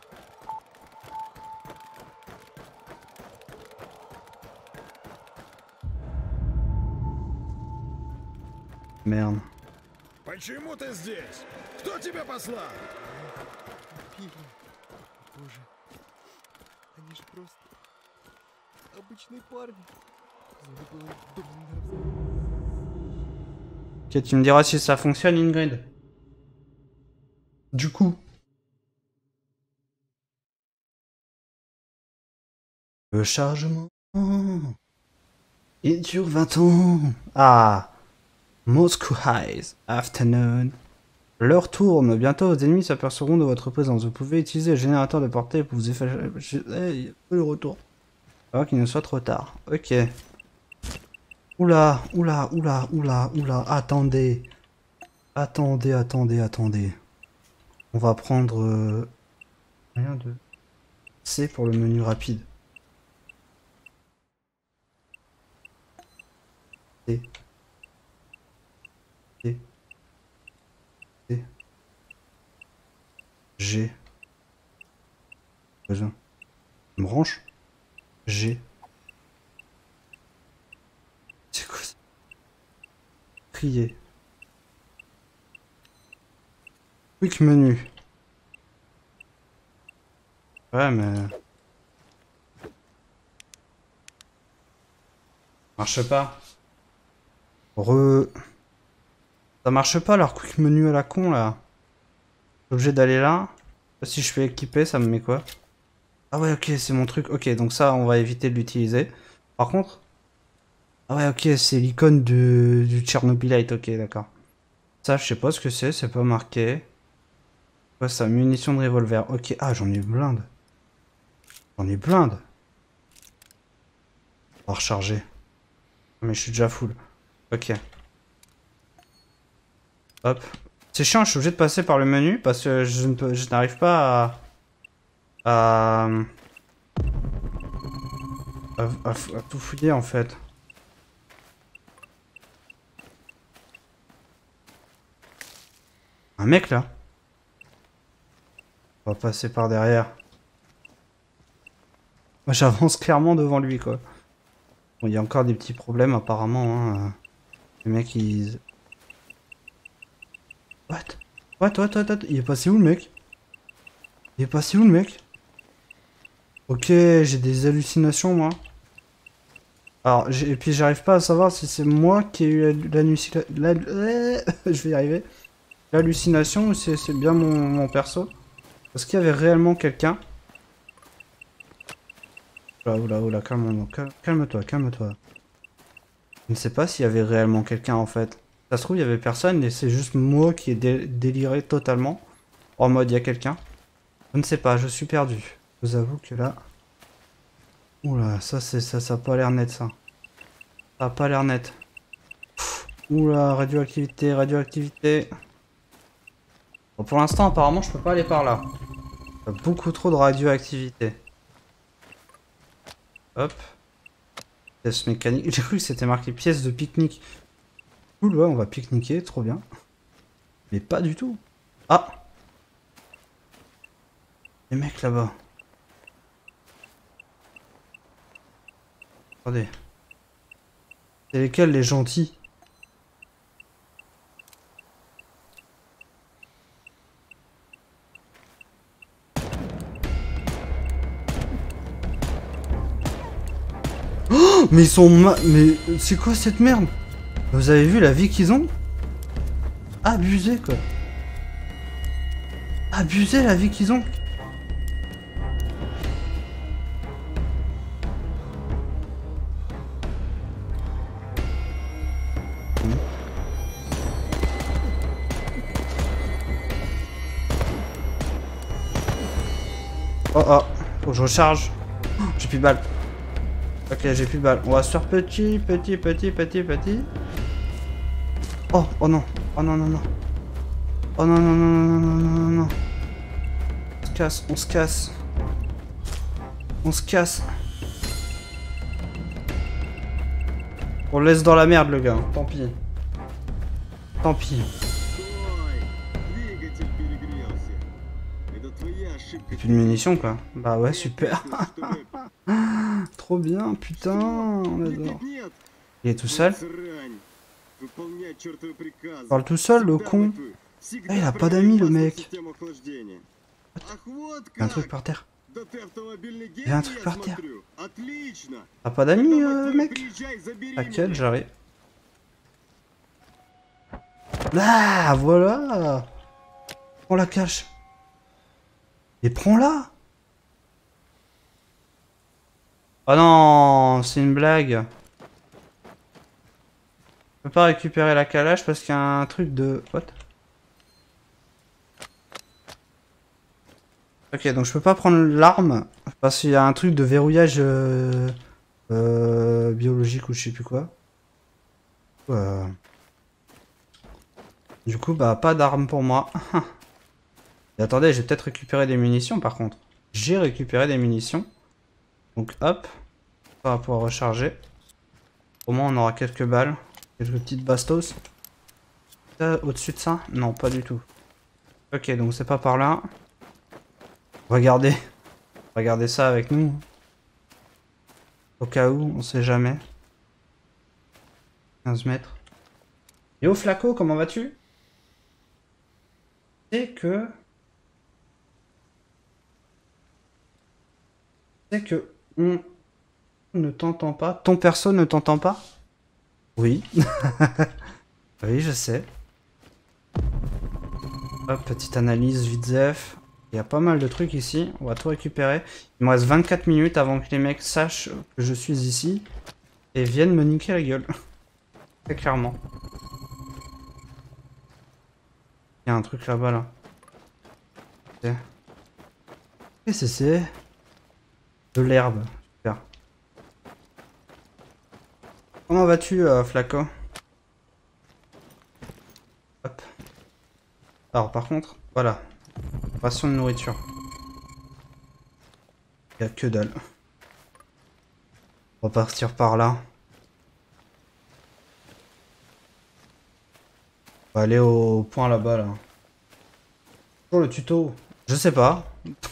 Merde. Почему ты здесь? Кто тебя послал? Боже, они же просто обычные парни. Ok, tu me diras si ça fonctionne, Ingrid. Du coup. Le chargement. Il dure vingt ans. Ah. Moscow Highs. Afternoon. L'heure tourne. Bientôt, vos ennemis s'apercevront de votre présence. Vous pouvez utiliser le générateur de portée pour vous effacer. Hey, le retour. Avant qu'il ne soit trop tard. Ok. Oula, oula, oula, oula, oula. Attendez. Attendez, attendez, attendez. On va prendre... Euh... Rien de... C pour le menu rapide. C. C. C. G. Besoin. Branche. G. C'est quoi ça? Trier. Quick menu. Ouais, mais... Marche pas. Re... Ça marche pas leur quick menu à la con là. Je suis obligé d'aller là. Si je fais équiper, ça me met quoi? Ah ouais, ok, c'est mon truc. Ok, donc ça, on va éviter de l'utiliser. Par contre... Ah ouais, ok, c'est l'icône du, du Tchernobylite. Ok, d'accord. Ça, je sais pas ce que c'est, c'est pas marqué. Ouais, ça, munitions de revolver. Ok, ah, j'en ai blinde. J'en ai blinde. On va recharger. Mais je suis déjà full. Ok. Hop. C'est chiant, je suis obligé de passer par le menu parce que je ne peux, je n'arrive pas à... À... À, à, à tout fouiller en fait. Un mec là. On va passer par derrière. Moi j'avance clairement devant lui quoi. Bon, il y a encore des petits problèmes apparemment. Hein. Les mecs ils... What? What, what, what, what? Il est passé où le mec? Il est passé où le mec? Ok, j'ai des hallucinations moi. Alors, et puis j'arrive pas à savoir si c'est moi qui ai eu l'hallucination... La... Je vais y arriver. L'hallucination ou si c'est bien mon, mon perso? Est-ce qu'il y avait réellement quelqu'un? Oula, oula, oula, calme-toi, calme-toi, calme-toi. Je ne sais pas s'il y avait réellement quelqu'un en fait. Ça se trouve, il y avait personne et c'est juste moi qui ai dé déliré totalement. En mode, il y a quelqu'un. Je ne sais pas, je suis perdu. Je vous avoue que là... Oula, ça, c'est ça, ça a pas l'air net, ça. Ça a pas l'air net. Pff, oula, radioactivité, radioactivité. Bon, pour l'instant, apparemment, je peux pas aller par là. Il y a beaucoup trop de radioactivité. Hop. Pièce mécanique. J'ai cru que c'était marqué pièce de pique-nique. Cool, ouais, on va pique-niquer, trop bien. Mais pas du tout. Ah! Les mecs là-bas. Attendez. C'est lesquels les gentils? Oh, mais ils sont ma... Mais c'est quoi cette merde? Vous avez vu la vie qu'ils ont? Abusé quoi. Abusé la vie qu'ils ont. Oh oh, faut que je recharge. Oh, j'ai plus de balles. Ok, j'ai plus de balles. On va se faire petit, petit, petit, petit, petit. Oh, oh non. Oh non, non, non. Oh non, non, non, non, non, non, non, non. On se casse, on se casse. On se casse. On le laisse dans la merde, le gars. Tant pis. Tant pis. Et plus de munitions, quoi. Bah ouais, super. Trop bien, putain. On adore. Il est tout seul. Il parle tout seul, le con. Eh, il a pas d'amis, le mec. Il y a un truc par terre. Il y a un truc par terre. T'as pas d'amis, euh, mec? T'inquiète, j'arrive. Ah, voilà. Prends la cache. Et prends-la. Oh non, c'est une blague. Je peux pas récupérer la calage parce qu'il y a un truc de... What? Ok, donc je peux pas prendre l'arme parce qu'il y a un truc de verrouillage euh, euh, biologique ou je sais plus quoi. Euh... Du coup, bah pas d'arme pour moi. Et attendez, j'ai peut-être récupéré des munitions par contre. J'ai récupéré des munitions. Donc hop, on va pouvoir recharger. Au moins on aura quelques balles, quelques petites bastos. Euh, Au-dessus de ça? Non, pas du tout. Ok, donc c'est pas par là. Regardez. Regardez ça avec nous. Au cas où, on sait jamais. quinze mètres. Yo Flaco, comment vas-tu? C'est que... C'est que... On ne t'entend pas. Ton perso ne t'entend pas? Oui. Oui, je sais. Hop, petite analyse vite zef. Il y a pas mal de trucs ici. On va tout récupérer. Il me reste vingt-quatre minutes avant que les mecs sachent que je suis ici. Et viennent me niquer la gueule. Très clairement. Il y a un truc là-bas, là. Qu'est-ce que c'est? De l'herbe. Super. Comment vas-tu, euh, Flaco? Hop. Alors, par contre, voilà. Ration de nourriture. Il n'y a que dalle. On va partir par là. On va aller au point là-bas, là. Toujours le tuto. Je sais pas.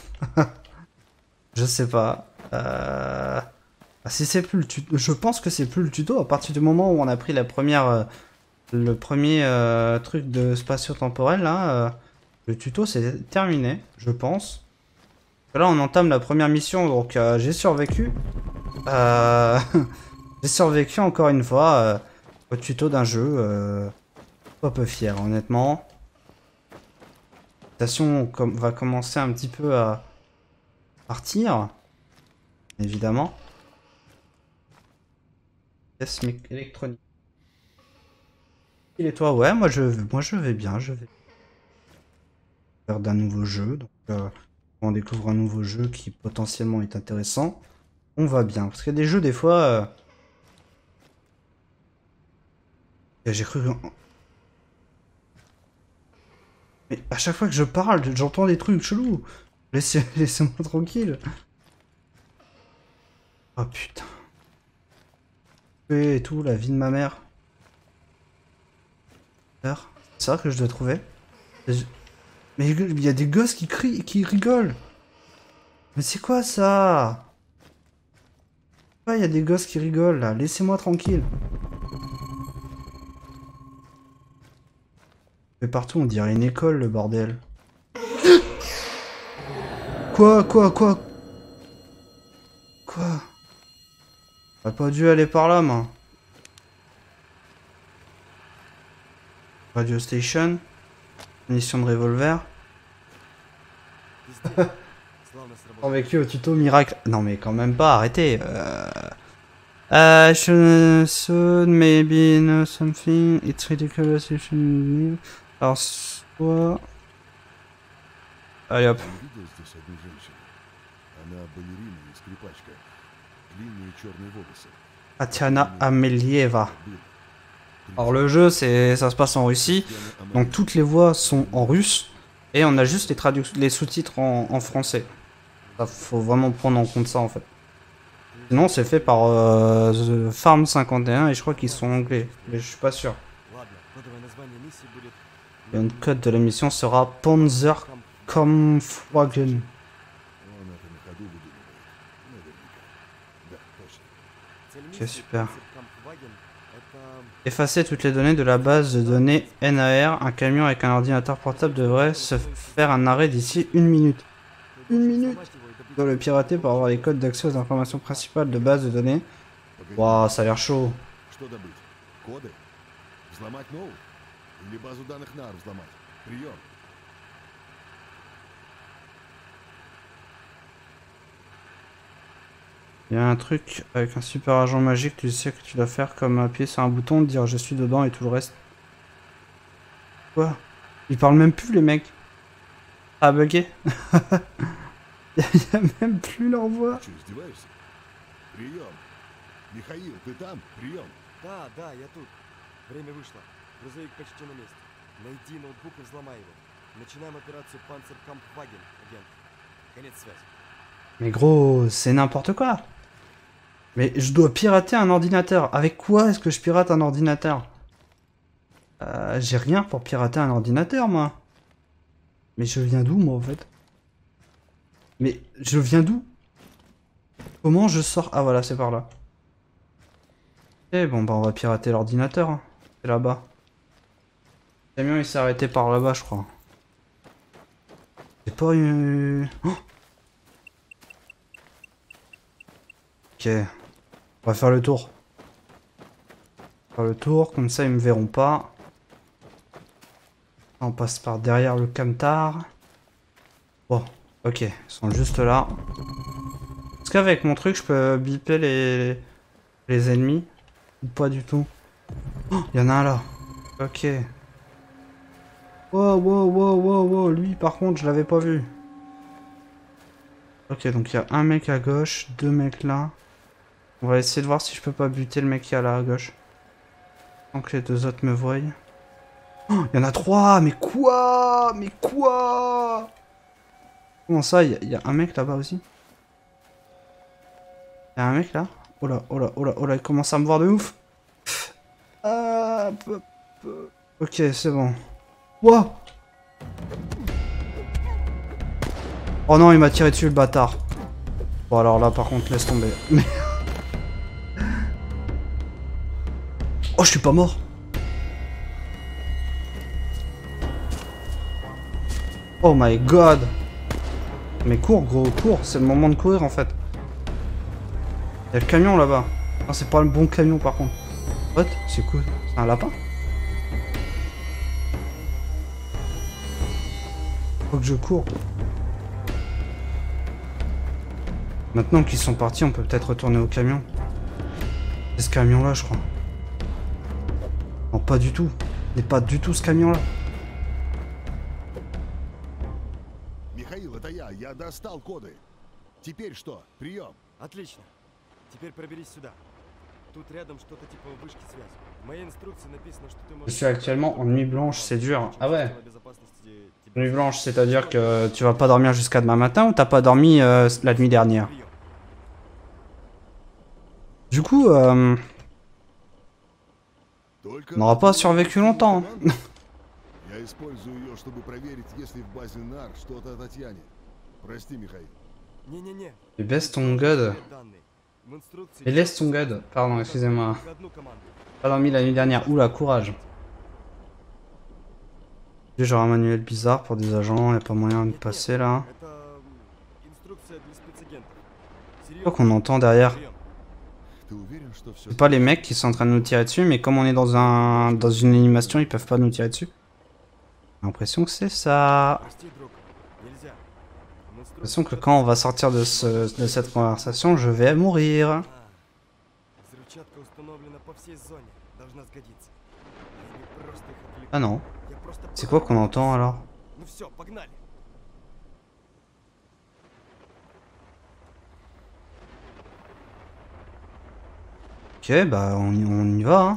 Je sais pas. Euh... Ah, si c'est plus le tuto... Je pense que c'est plus le tuto à partir du moment où on a pris la première... Euh, le premier euh, truc de spatio-temporel, là... Euh... Le tuto c'est terminé, je pense. Là on entame la première mission, donc euh, j'ai survécu. Euh... j'ai survécu encore une fois euh, au tuto d'un jeu. Euh... Pas peu fier, honnêtement. La station com va commencer un petit peu à partir. Évidemment. Pièce électronique. Il est toi? Ouais, moi je, moi je vais bien, je vais faire d'un nouveau jeu, donc euh, on découvre un nouveau jeu qui potentiellement est intéressant, on va bien, parce qu'il y a des jeux des fois, euh... j'ai cru, mais à chaque fois que je parle, j'entends des trucs chelous, laissez, laissez-moi tranquille. Oh putain, et tout, la vie de ma mère, c'est ça que je dois trouver. Mais il y a des gosses qui crient, qui rigolent. Mais c'est quoi ça? Il y a des gosses qui rigolent là, laissez-moi tranquille. Mais partout on dirait une école le bordel. Quoi, quoi, quoi? Quoi? T'as pas dû aller par là, moi. Radio station. Munition de revolver. Survécu au tuto miracle. Non mais quand même pas, arrêtez. Euh... Uh, should soon maybe know something. It's ridiculous you shouldn't. Alors soit... Allez hop. Tatiana Amelieva. Alors le jeu, c'est, ça se passe en Russie, donc toutes les voix sont en russe, et on a juste les, les sous-titres en, en français. Il faut vraiment prendre en compte ça en fait. Sinon, c'est fait par euh, The Farm cinquante et un et je crois qu'ils sont anglais. Mais je suis pas sûr. Et le code de la mission sera Panzer Kampfwagen. Он это на ходу выдумывает. Наверняка. Да, точно. Ok, super. Effacer toutes les données de la base de données N A R. Un camion avec un ordinateur portable devrait se faire un arrêt d'ici une minute. Une minute. On doit le pirater pour avoir les codes d'accès aux informations principales de base de données. Waouh, ça a l'air chaud. Что добыть? Коды? Взломать ноут? Или базу данных НАР взломать? Прием. Il y a un truc avec un super agent magique, tu sais que tu dois faire comme appuyer sur un bouton, dire je suis dedans et tout le reste. Quoi? Ils parlent même plus les mecs. Ah, bugué. Il y a même plus leur voix. Че, издеваешься? Прием. Михаил, ты там? Прием. Да, да, я тут. Время вышло. Грузовик почти на месте. Найди ноутбук и взломай его. Начинаем операцию Panzer Kampfwagen, агент. Конец связи. Mais gros, c'est n'importe quoi. Mais je dois pirater un ordinateur. Avec quoi est-ce que je pirate un ordinateur? euh, J'ai rien pour pirater un ordinateur, moi. Mais je viens d'où, moi, en fait? Mais je viens d'où? Comment je sors? Ah, voilà, c'est par là. Ok, bon, bah, on va pirater l'ordinateur. Hein. C'est là-bas. Le camion, il s'est arrêté par là-bas, je crois. C'est pas une... Oh, ok, on va faire le tour. Faire le tour, comme ça ils me verront pas. On passe par derrière le camtar. Bon, ok, ils sont juste là. Est-ce qu'avec mon truc je peux biper les, les ennemis? Ou pas du tout? Oh, il y en a un là. Ok. Wow, wow, wow, wow, wow, lui par contre je l'avais pas vu. Ok, donc il y a un mec à gauche, deux mecs là. On va essayer de voir si je peux pas buter le mec qui est là à gauche. Tant que les deux autres me voient. Oh, il y en a trois. Mais quoi? Mais quoi? Comment ça? Il y, y a un mec là-bas aussi? Il y a un mec là? Oh là, oh là, oh là, oh là, il commence à me voir de ouf. Ah, peu, peu. Ok, c'est bon. Wow. Oh non, il m'a tiré dessus le bâtard. Bon alors là par contre laisse tomber. Mais... Oh, je suis pas mort. Oh my god. Mais cours gros, cours, c'est le moment de courir en fait. Il y a le camion là-bas. Non, c'est pas le bon camion par contre. What? C'est cool. C'est un lapin? Faut que je cours. Maintenant qu'ils sont partis, on peut peut-être retourner au camion. C'est ce camion là je crois. Non, pas du tout. Mais pas du tout ce camion là. Михаил, это я. Я достал коды. Теперь что? Прием. Отлично. Теперь проберись сюда. Тут рядом что-то типа вышки связи. В моей инструкции написано, что ты можешь... Je suis actuellement en nuit blanche, c'est dur. Ah ouais. Nuit blanche, c'est-à-dire que tu vas pas dormir jusqu'à demain matin ou t'as pas dormi euh, la nuit dernière? Du coup, euh, on n'aura pas survécu longtemps. Hein. Я использую ее, чтобы проверить, если в базе НАР что-то о Татьяне. Прости, Михаил. Не-не-не. Et baisse ton god. Et laisse ton god. Pardon, excusez-moi. Pas dormi la nuit dernière. Oula, courage. J'ai genre un manuel bizarre pour des agents, y a pas moyen de passer là. C'est quoi qu'on entend derrière? C'est pas les mecs qui sont en train de nous tirer dessus, mais comme on est dans un dans une animation, ils peuvent pas nous tirer dessus. J'ai l'impression que c'est ça. J'ai l'impression que quand on va sortir de, ce, de cette conversation, je vais mourir. Ah non. C'est quoi qu'on entend alors? Ok, bah on y, on y va. Hein.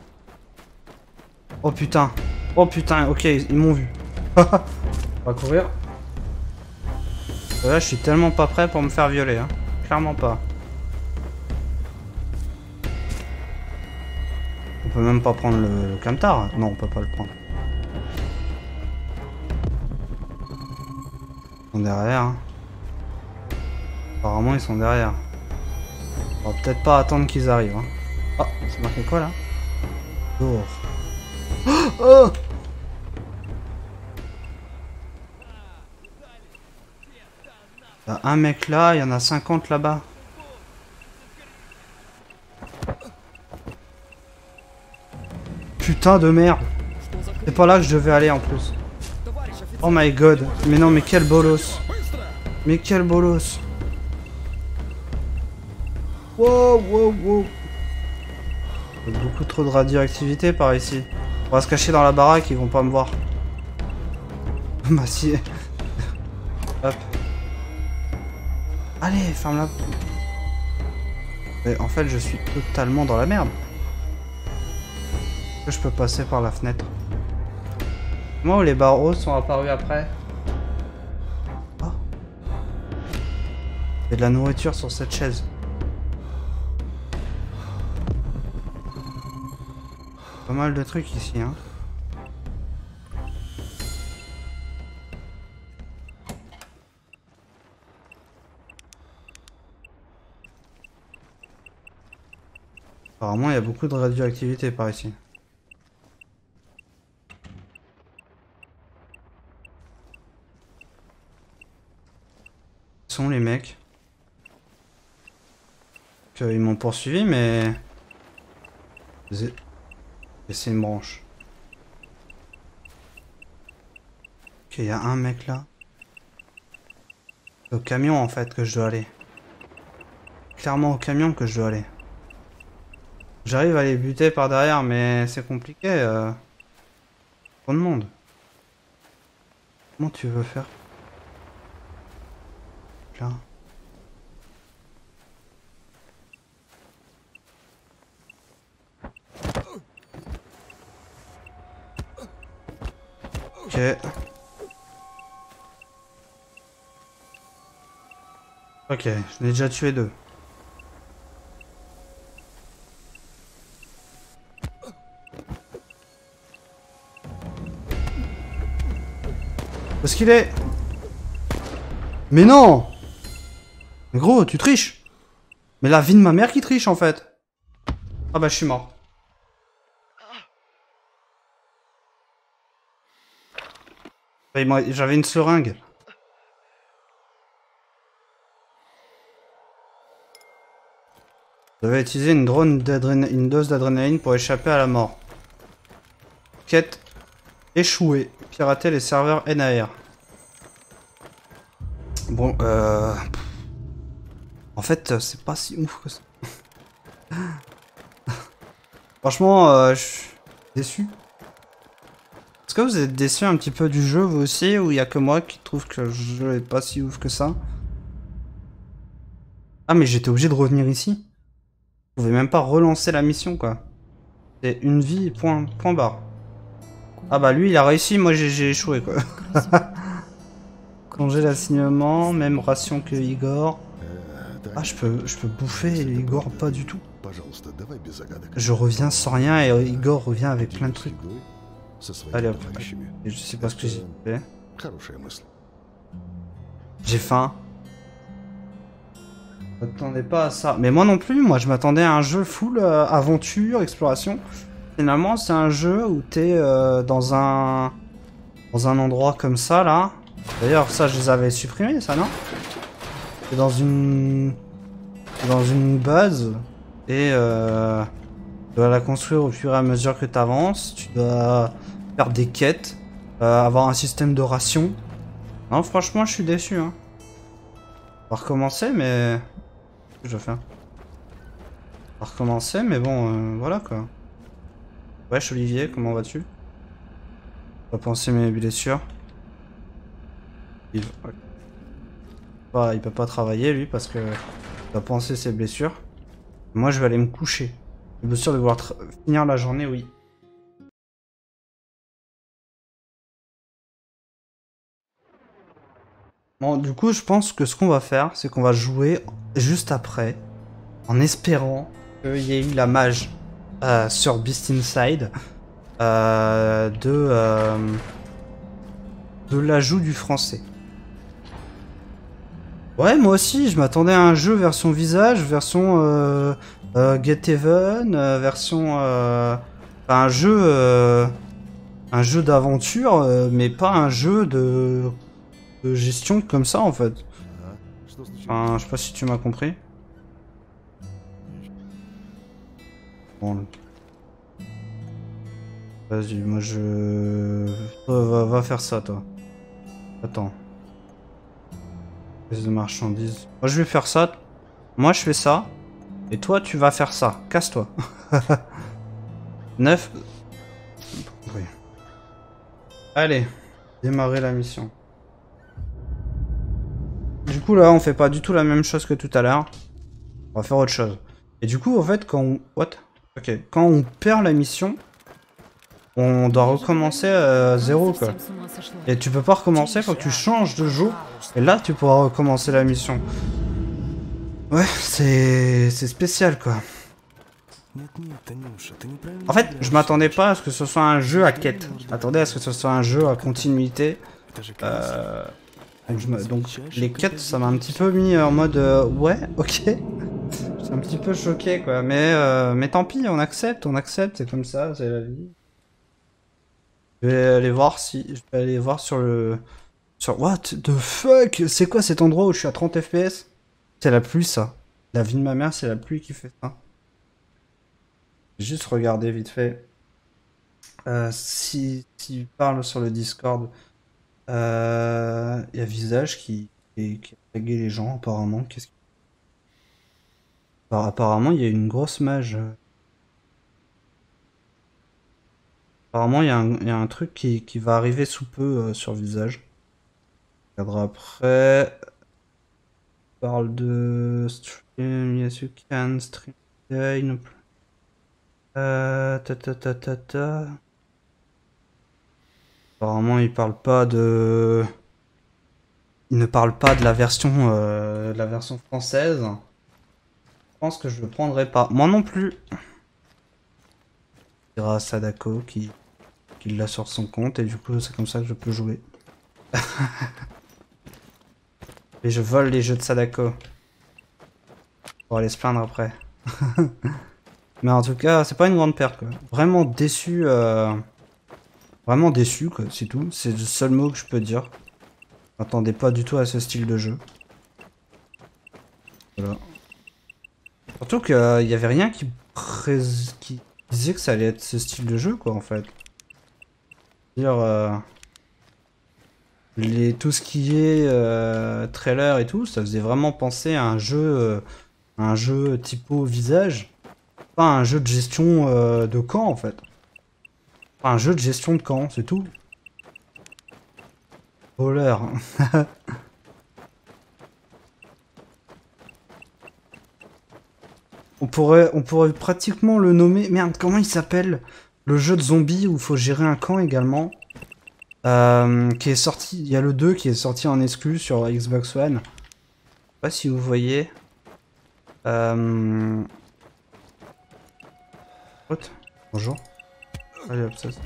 Oh putain. Oh putain, ok, ils m'ont vu. On va courir. Là, je suis tellement pas prêt pour me faire violer. Hein. Clairement pas. peut même pas prendre le, le camtar. Non, on peut pas le prendre. Ils sont derrière. Hein. Apparemment, ils sont derrière. On va peut-être pas attendre qu'ils arrivent. Hein. Oh, c'est marqué quoi là? Dehors. Oh, oh, il y a un mec là, il y en a cinquante là-bas. Putain de merde. C'est pas là que je devais aller en plus. Oh my god. Mais non, mais quel bolos. Mais quel bolos. Wow, wow, wow. Il y a beaucoup trop de radioactivité par ici. On va se cacher dans la baraque, ils vont pas me voir. Bah si. Hop. Allez, ferme la... Mais en fait, je suis totalement dans la merde. Est-ce que je peux passer par la fenêtre? Moi où les barreaux sont apparus après. Oh. Il y a de la nourriture sur cette chaise. Pas mal de trucs ici, hein. Apparemment, il y a beaucoup de radioactivité par ici. Où sont les mecs? Que ils m'ont poursuivi, mais... C'est une branche. Ok, il y a un mec là. C'est au camion en fait que je dois aller. Clairement au camion que je dois aller. J'arrive à les buter par derrière, mais c'est compliqué. Euh... Trop de monde. Comment tu veux faire? Là. Ok. Ok, je l'ai déjà tué deux. Où est-ce qu'il est? Mais non! Mais gros, tu triches! Mais la vie de ma mère qui triche en fait! Ah bah je suis mort. J'avais une seringue. Je devais utiliser une, drone une dose d'adrénaline pour échapper à la mort. Quête échouée. Pirater les serveurs N A R. Bon, euh... en fait, c'est pas si ouf que ça. Franchement, euh, je suis déçu. Est-ce que vous êtes déçu un petit peu du jeu, vous aussi, ou il y a que moi qui trouve que le jeu est pas si ouf que ça? Ah, mais j'étais obligé de revenir ici. Je pouvais même pas relancer la mission, quoi. C'est une vie, point, point barre. Ah bah lui, il a réussi, moi j'ai échoué, quoi. Congé d'assignement, même ration que Igor. Ah, je peux, je peux bouffer Igor, pas du tout. Je reviens sans rien et Igor revient avec plein de trucs. Allez hop, je sais pas ce que j'ai fait. J'ai faim. Je m'attendais pas à ça. Mais moi non plus, moi je m'attendais à un jeu full euh, aventure, exploration. Finalement c'est un jeu où t'es euh, dans un... Dans un endroit comme ça là. D'ailleurs ça je les avais supprimés ça, non? T'es dans une... Dans une base. Et euh... tu dois la construire au fur et à mesure que tu avances. Tu dois faire des quêtes, euh, avoir un système de ration. Non, franchement, je suis déçu. Hein. On va recommencer, mais... Qu'est-ce que je dois faire? On va recommencer, mais bon, euh, voilà quoi. Wesh, Olivier, comment vas-tu? On va penser mes blessures. Il... Bah, il peut pas travailler, lui, parce que... Il va penser ses blessures. Moi, je vais aller me coucher. Je suis sûr de vouloir finir la journée, oui. Bon, du coup, je pense que ce qu'on va faire, c'est qu'on va jouer juste après, en espérant qu'il y ait eu la mage. euh, sur Beast Inside euh, de, euh, de l'ajout du français. Ouais, moi aussi, je m'attendais à un jeu version visage, version euh, euh, Get Even, euh, version... Euh, enfin, un jeu... Euh, un jeu d'aventure, euh, mais pas un jeu de, de gestion comme ça, en fait. Enfin, je sais pas si tu m'as compris. Bon. Vas-y, moi je... Toi, va, va faire ça, toi. Attends. Pièce de marchandises. Moi je vais faire ça. Moi je fais ça. Et toi tu vas faire ça. Casse-toi. neuf. Oui. Allez. Démarrer la mission. Du coup là on fait pas du tout la même chose que tout à l'heure. On va faire autre chose. Et du coup en fait quand on... What? Ok. Quand on perd la mission... On doit recommencer à zéro quoi. Et tu peux pas recommencer, faut que tu changes de jeu. Et là tu pourras recommencer la mission. Ouais, c'est c'est spécial quoi. En fait, je m'attendais pas à ce que ce soit un jeu à quête. Je m'attendais à ce que ce soit un jeu à continuité. Euh... Donc, je me... Donc les quêtes, ça m'a un petit peu mis en mode euh, ouais, ok. J'étais un petit peu choqué quoi. Mais euh... mais tant pis, on accepte, on accepte, c'est comme ça, c'est la vie. Je vais aller voir si... Je vais aller voir sur le... Sur... What the fuck? C'est quoi cet endroit où je suis à trente F P S? C'est la pluie, ça. La vie de ma mère, c'est la pluie qui fait ça. J'ai juste regardé vite fait. Euh, si tu parles sur le Discord, il euh, y a Visage qui, qui, qui a tagué les gens, apparemment. Qu'est-ce qui... Alors, apparemment, il y a une grosse mage... Apparemment, il y, y a un truc qui, qui va arriver sous peu euh, sur Visage. On regardera après. On parle de stream, yes you can, stream today, no... Euh, ta ta ta ta ta. Apparemment, il parle pas de... Il ne parle pas de la version, euh, de la version française. Je pense que je le prendrai pas. Moi non plus. Il y aura Sadako qui... qu'il l'a sur son compte et du coup c'est comme ça que je peux jouer. Et je vole les jeux de Sadako. Pour aller se plaindre après. Mais en tout cas, c'est pas une grande perte quoi. Vraiment déçu. Euh... Vraiment déçu quoi, c'est tout. C'est le seul mot que je peux dire. Je m'attendais pas du tout à ce style de jeu. Voilà. Surtout qu'il euh, y avait rien qui, pré... qui disait que ça allait être ce style de jeu quoi en fait. Dire euh, les tout ce qui est euh, trailer et tout, ça faisait vraiment penser à un jeu, euh, un jeu typo visage, pas un jeu de gestion euh, de camp en fait. Pas un jeu de gestion de camp, c'est tout. Voleur. on pourrait, on pourrait pratiquement le nommer. Merde, comment il s'appelle? Le jeu de zombies où il faut gérer un camp également. Euh, qui est sorti. Il y a le deux qui est sorti en exclu sur Xbox One. Je sais pas si vous voyez. Euh... What? Bonjour. Allez hop, ça.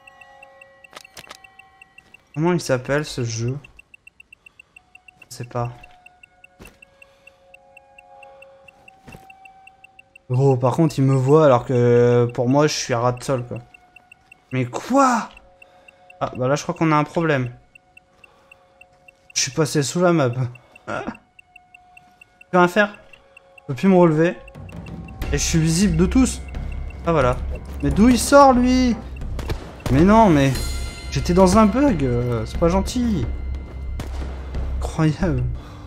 Comment il s'appelle ce jeu? Je sais pas. Gros, par contre, il me voit alors que pour moi, je suis à ras de sol, quoi. Mais quoi? Ah, bah là, je crois qu'on a un problème. Je suis passé sous la map. Ah. Je peux rien faire. Je peux plus me relever. Et je suis visible de tous. Ah, voilà. Mais d'où il sort, lui? Mais non, mais... J'étais dans un bug. Euh, c'est pas gentil. Incroyable.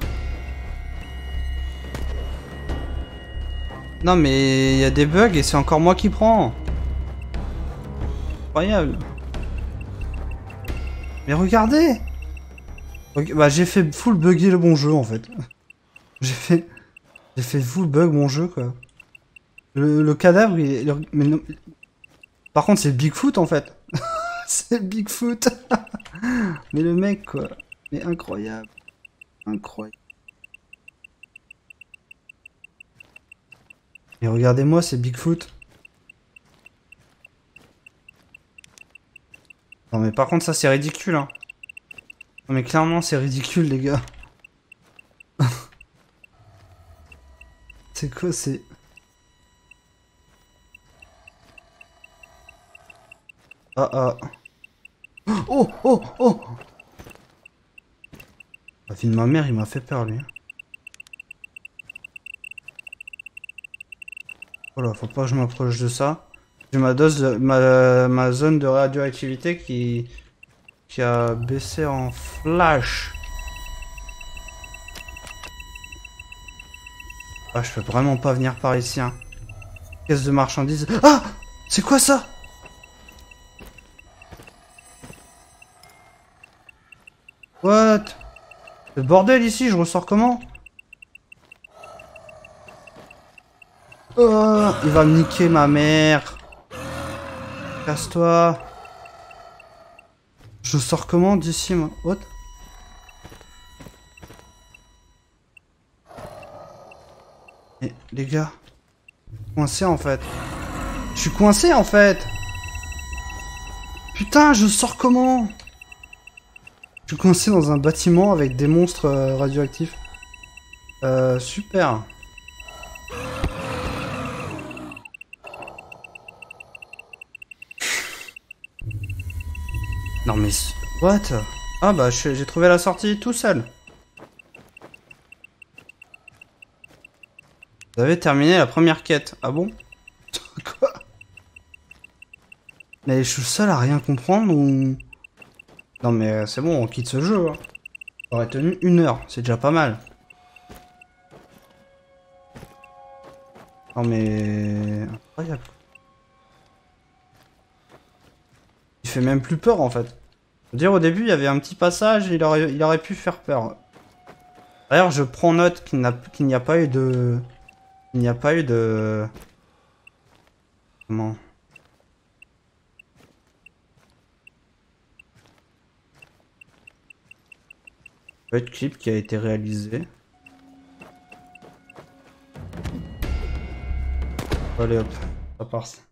Non mais il y a des bugs et c'est encore moi qui prends. Incroyable. Mais regardez. Okay, bah j'ai fait full bugger le bon jeu en fait. J'ai fait j'ai fait full bug mon jeu quoi. Le, le cadavre il est... Mais non... Par contre c'est Bigfoot en fait. C'est Bigfoot. Mais le mec quoi. Mais incroyable. Incroyable. Et regardez-moi, c'est Bigfoot. Non mais par contre ça c'est ridicule hein. Non mais clairement c'est ridicule les gars. C'est quoi c'est... Ah ah. Oh oh oh. La fille de ma mère il m'a fait peur lui. Oh là, faut pas que je m'approche de ça. J'ai ma dose de, ma, ma zone de radioactivité qui, qui a baissé en flash. Ah, je peux vraiment pas venir par ici, hein. Caisse de marchandises. Ah! C'est quoi ça? What? Le bordel ici, je ressors comment? Oh, il va me niquer ma mère. Casse-toi. Je sors comment d'ici, moi? What? Mais les gars, coincé en fait. Je suis coincé en fait. Putain, je sors comment? Je suis coincé dans un bâtiment avec des monstres euh, radioactifs. Euh, super. Non mais... What? Ah bah j'ai trouvé la sortie tout seul. Vous avez terminé la première quête. Ah bon? Quoi? Mais je suis seul à rien comprendre ou... Non mais c'est bon, on quitte ce jeu. Hein. Ça aurait tenu une heure, c'est déjà pas mal. Non mais... Incroyable. Il fait même plus peur en fait. Je veux dire, au début, il y avait un petit passage, il aurait, il aurait pu faire peur. D'ailleurs, je prends note qu'il qu'il n'y a pas eu de... Il n'y a pas eu de... Comment? Le clip qui a été réalisé. Allez hop, ça part.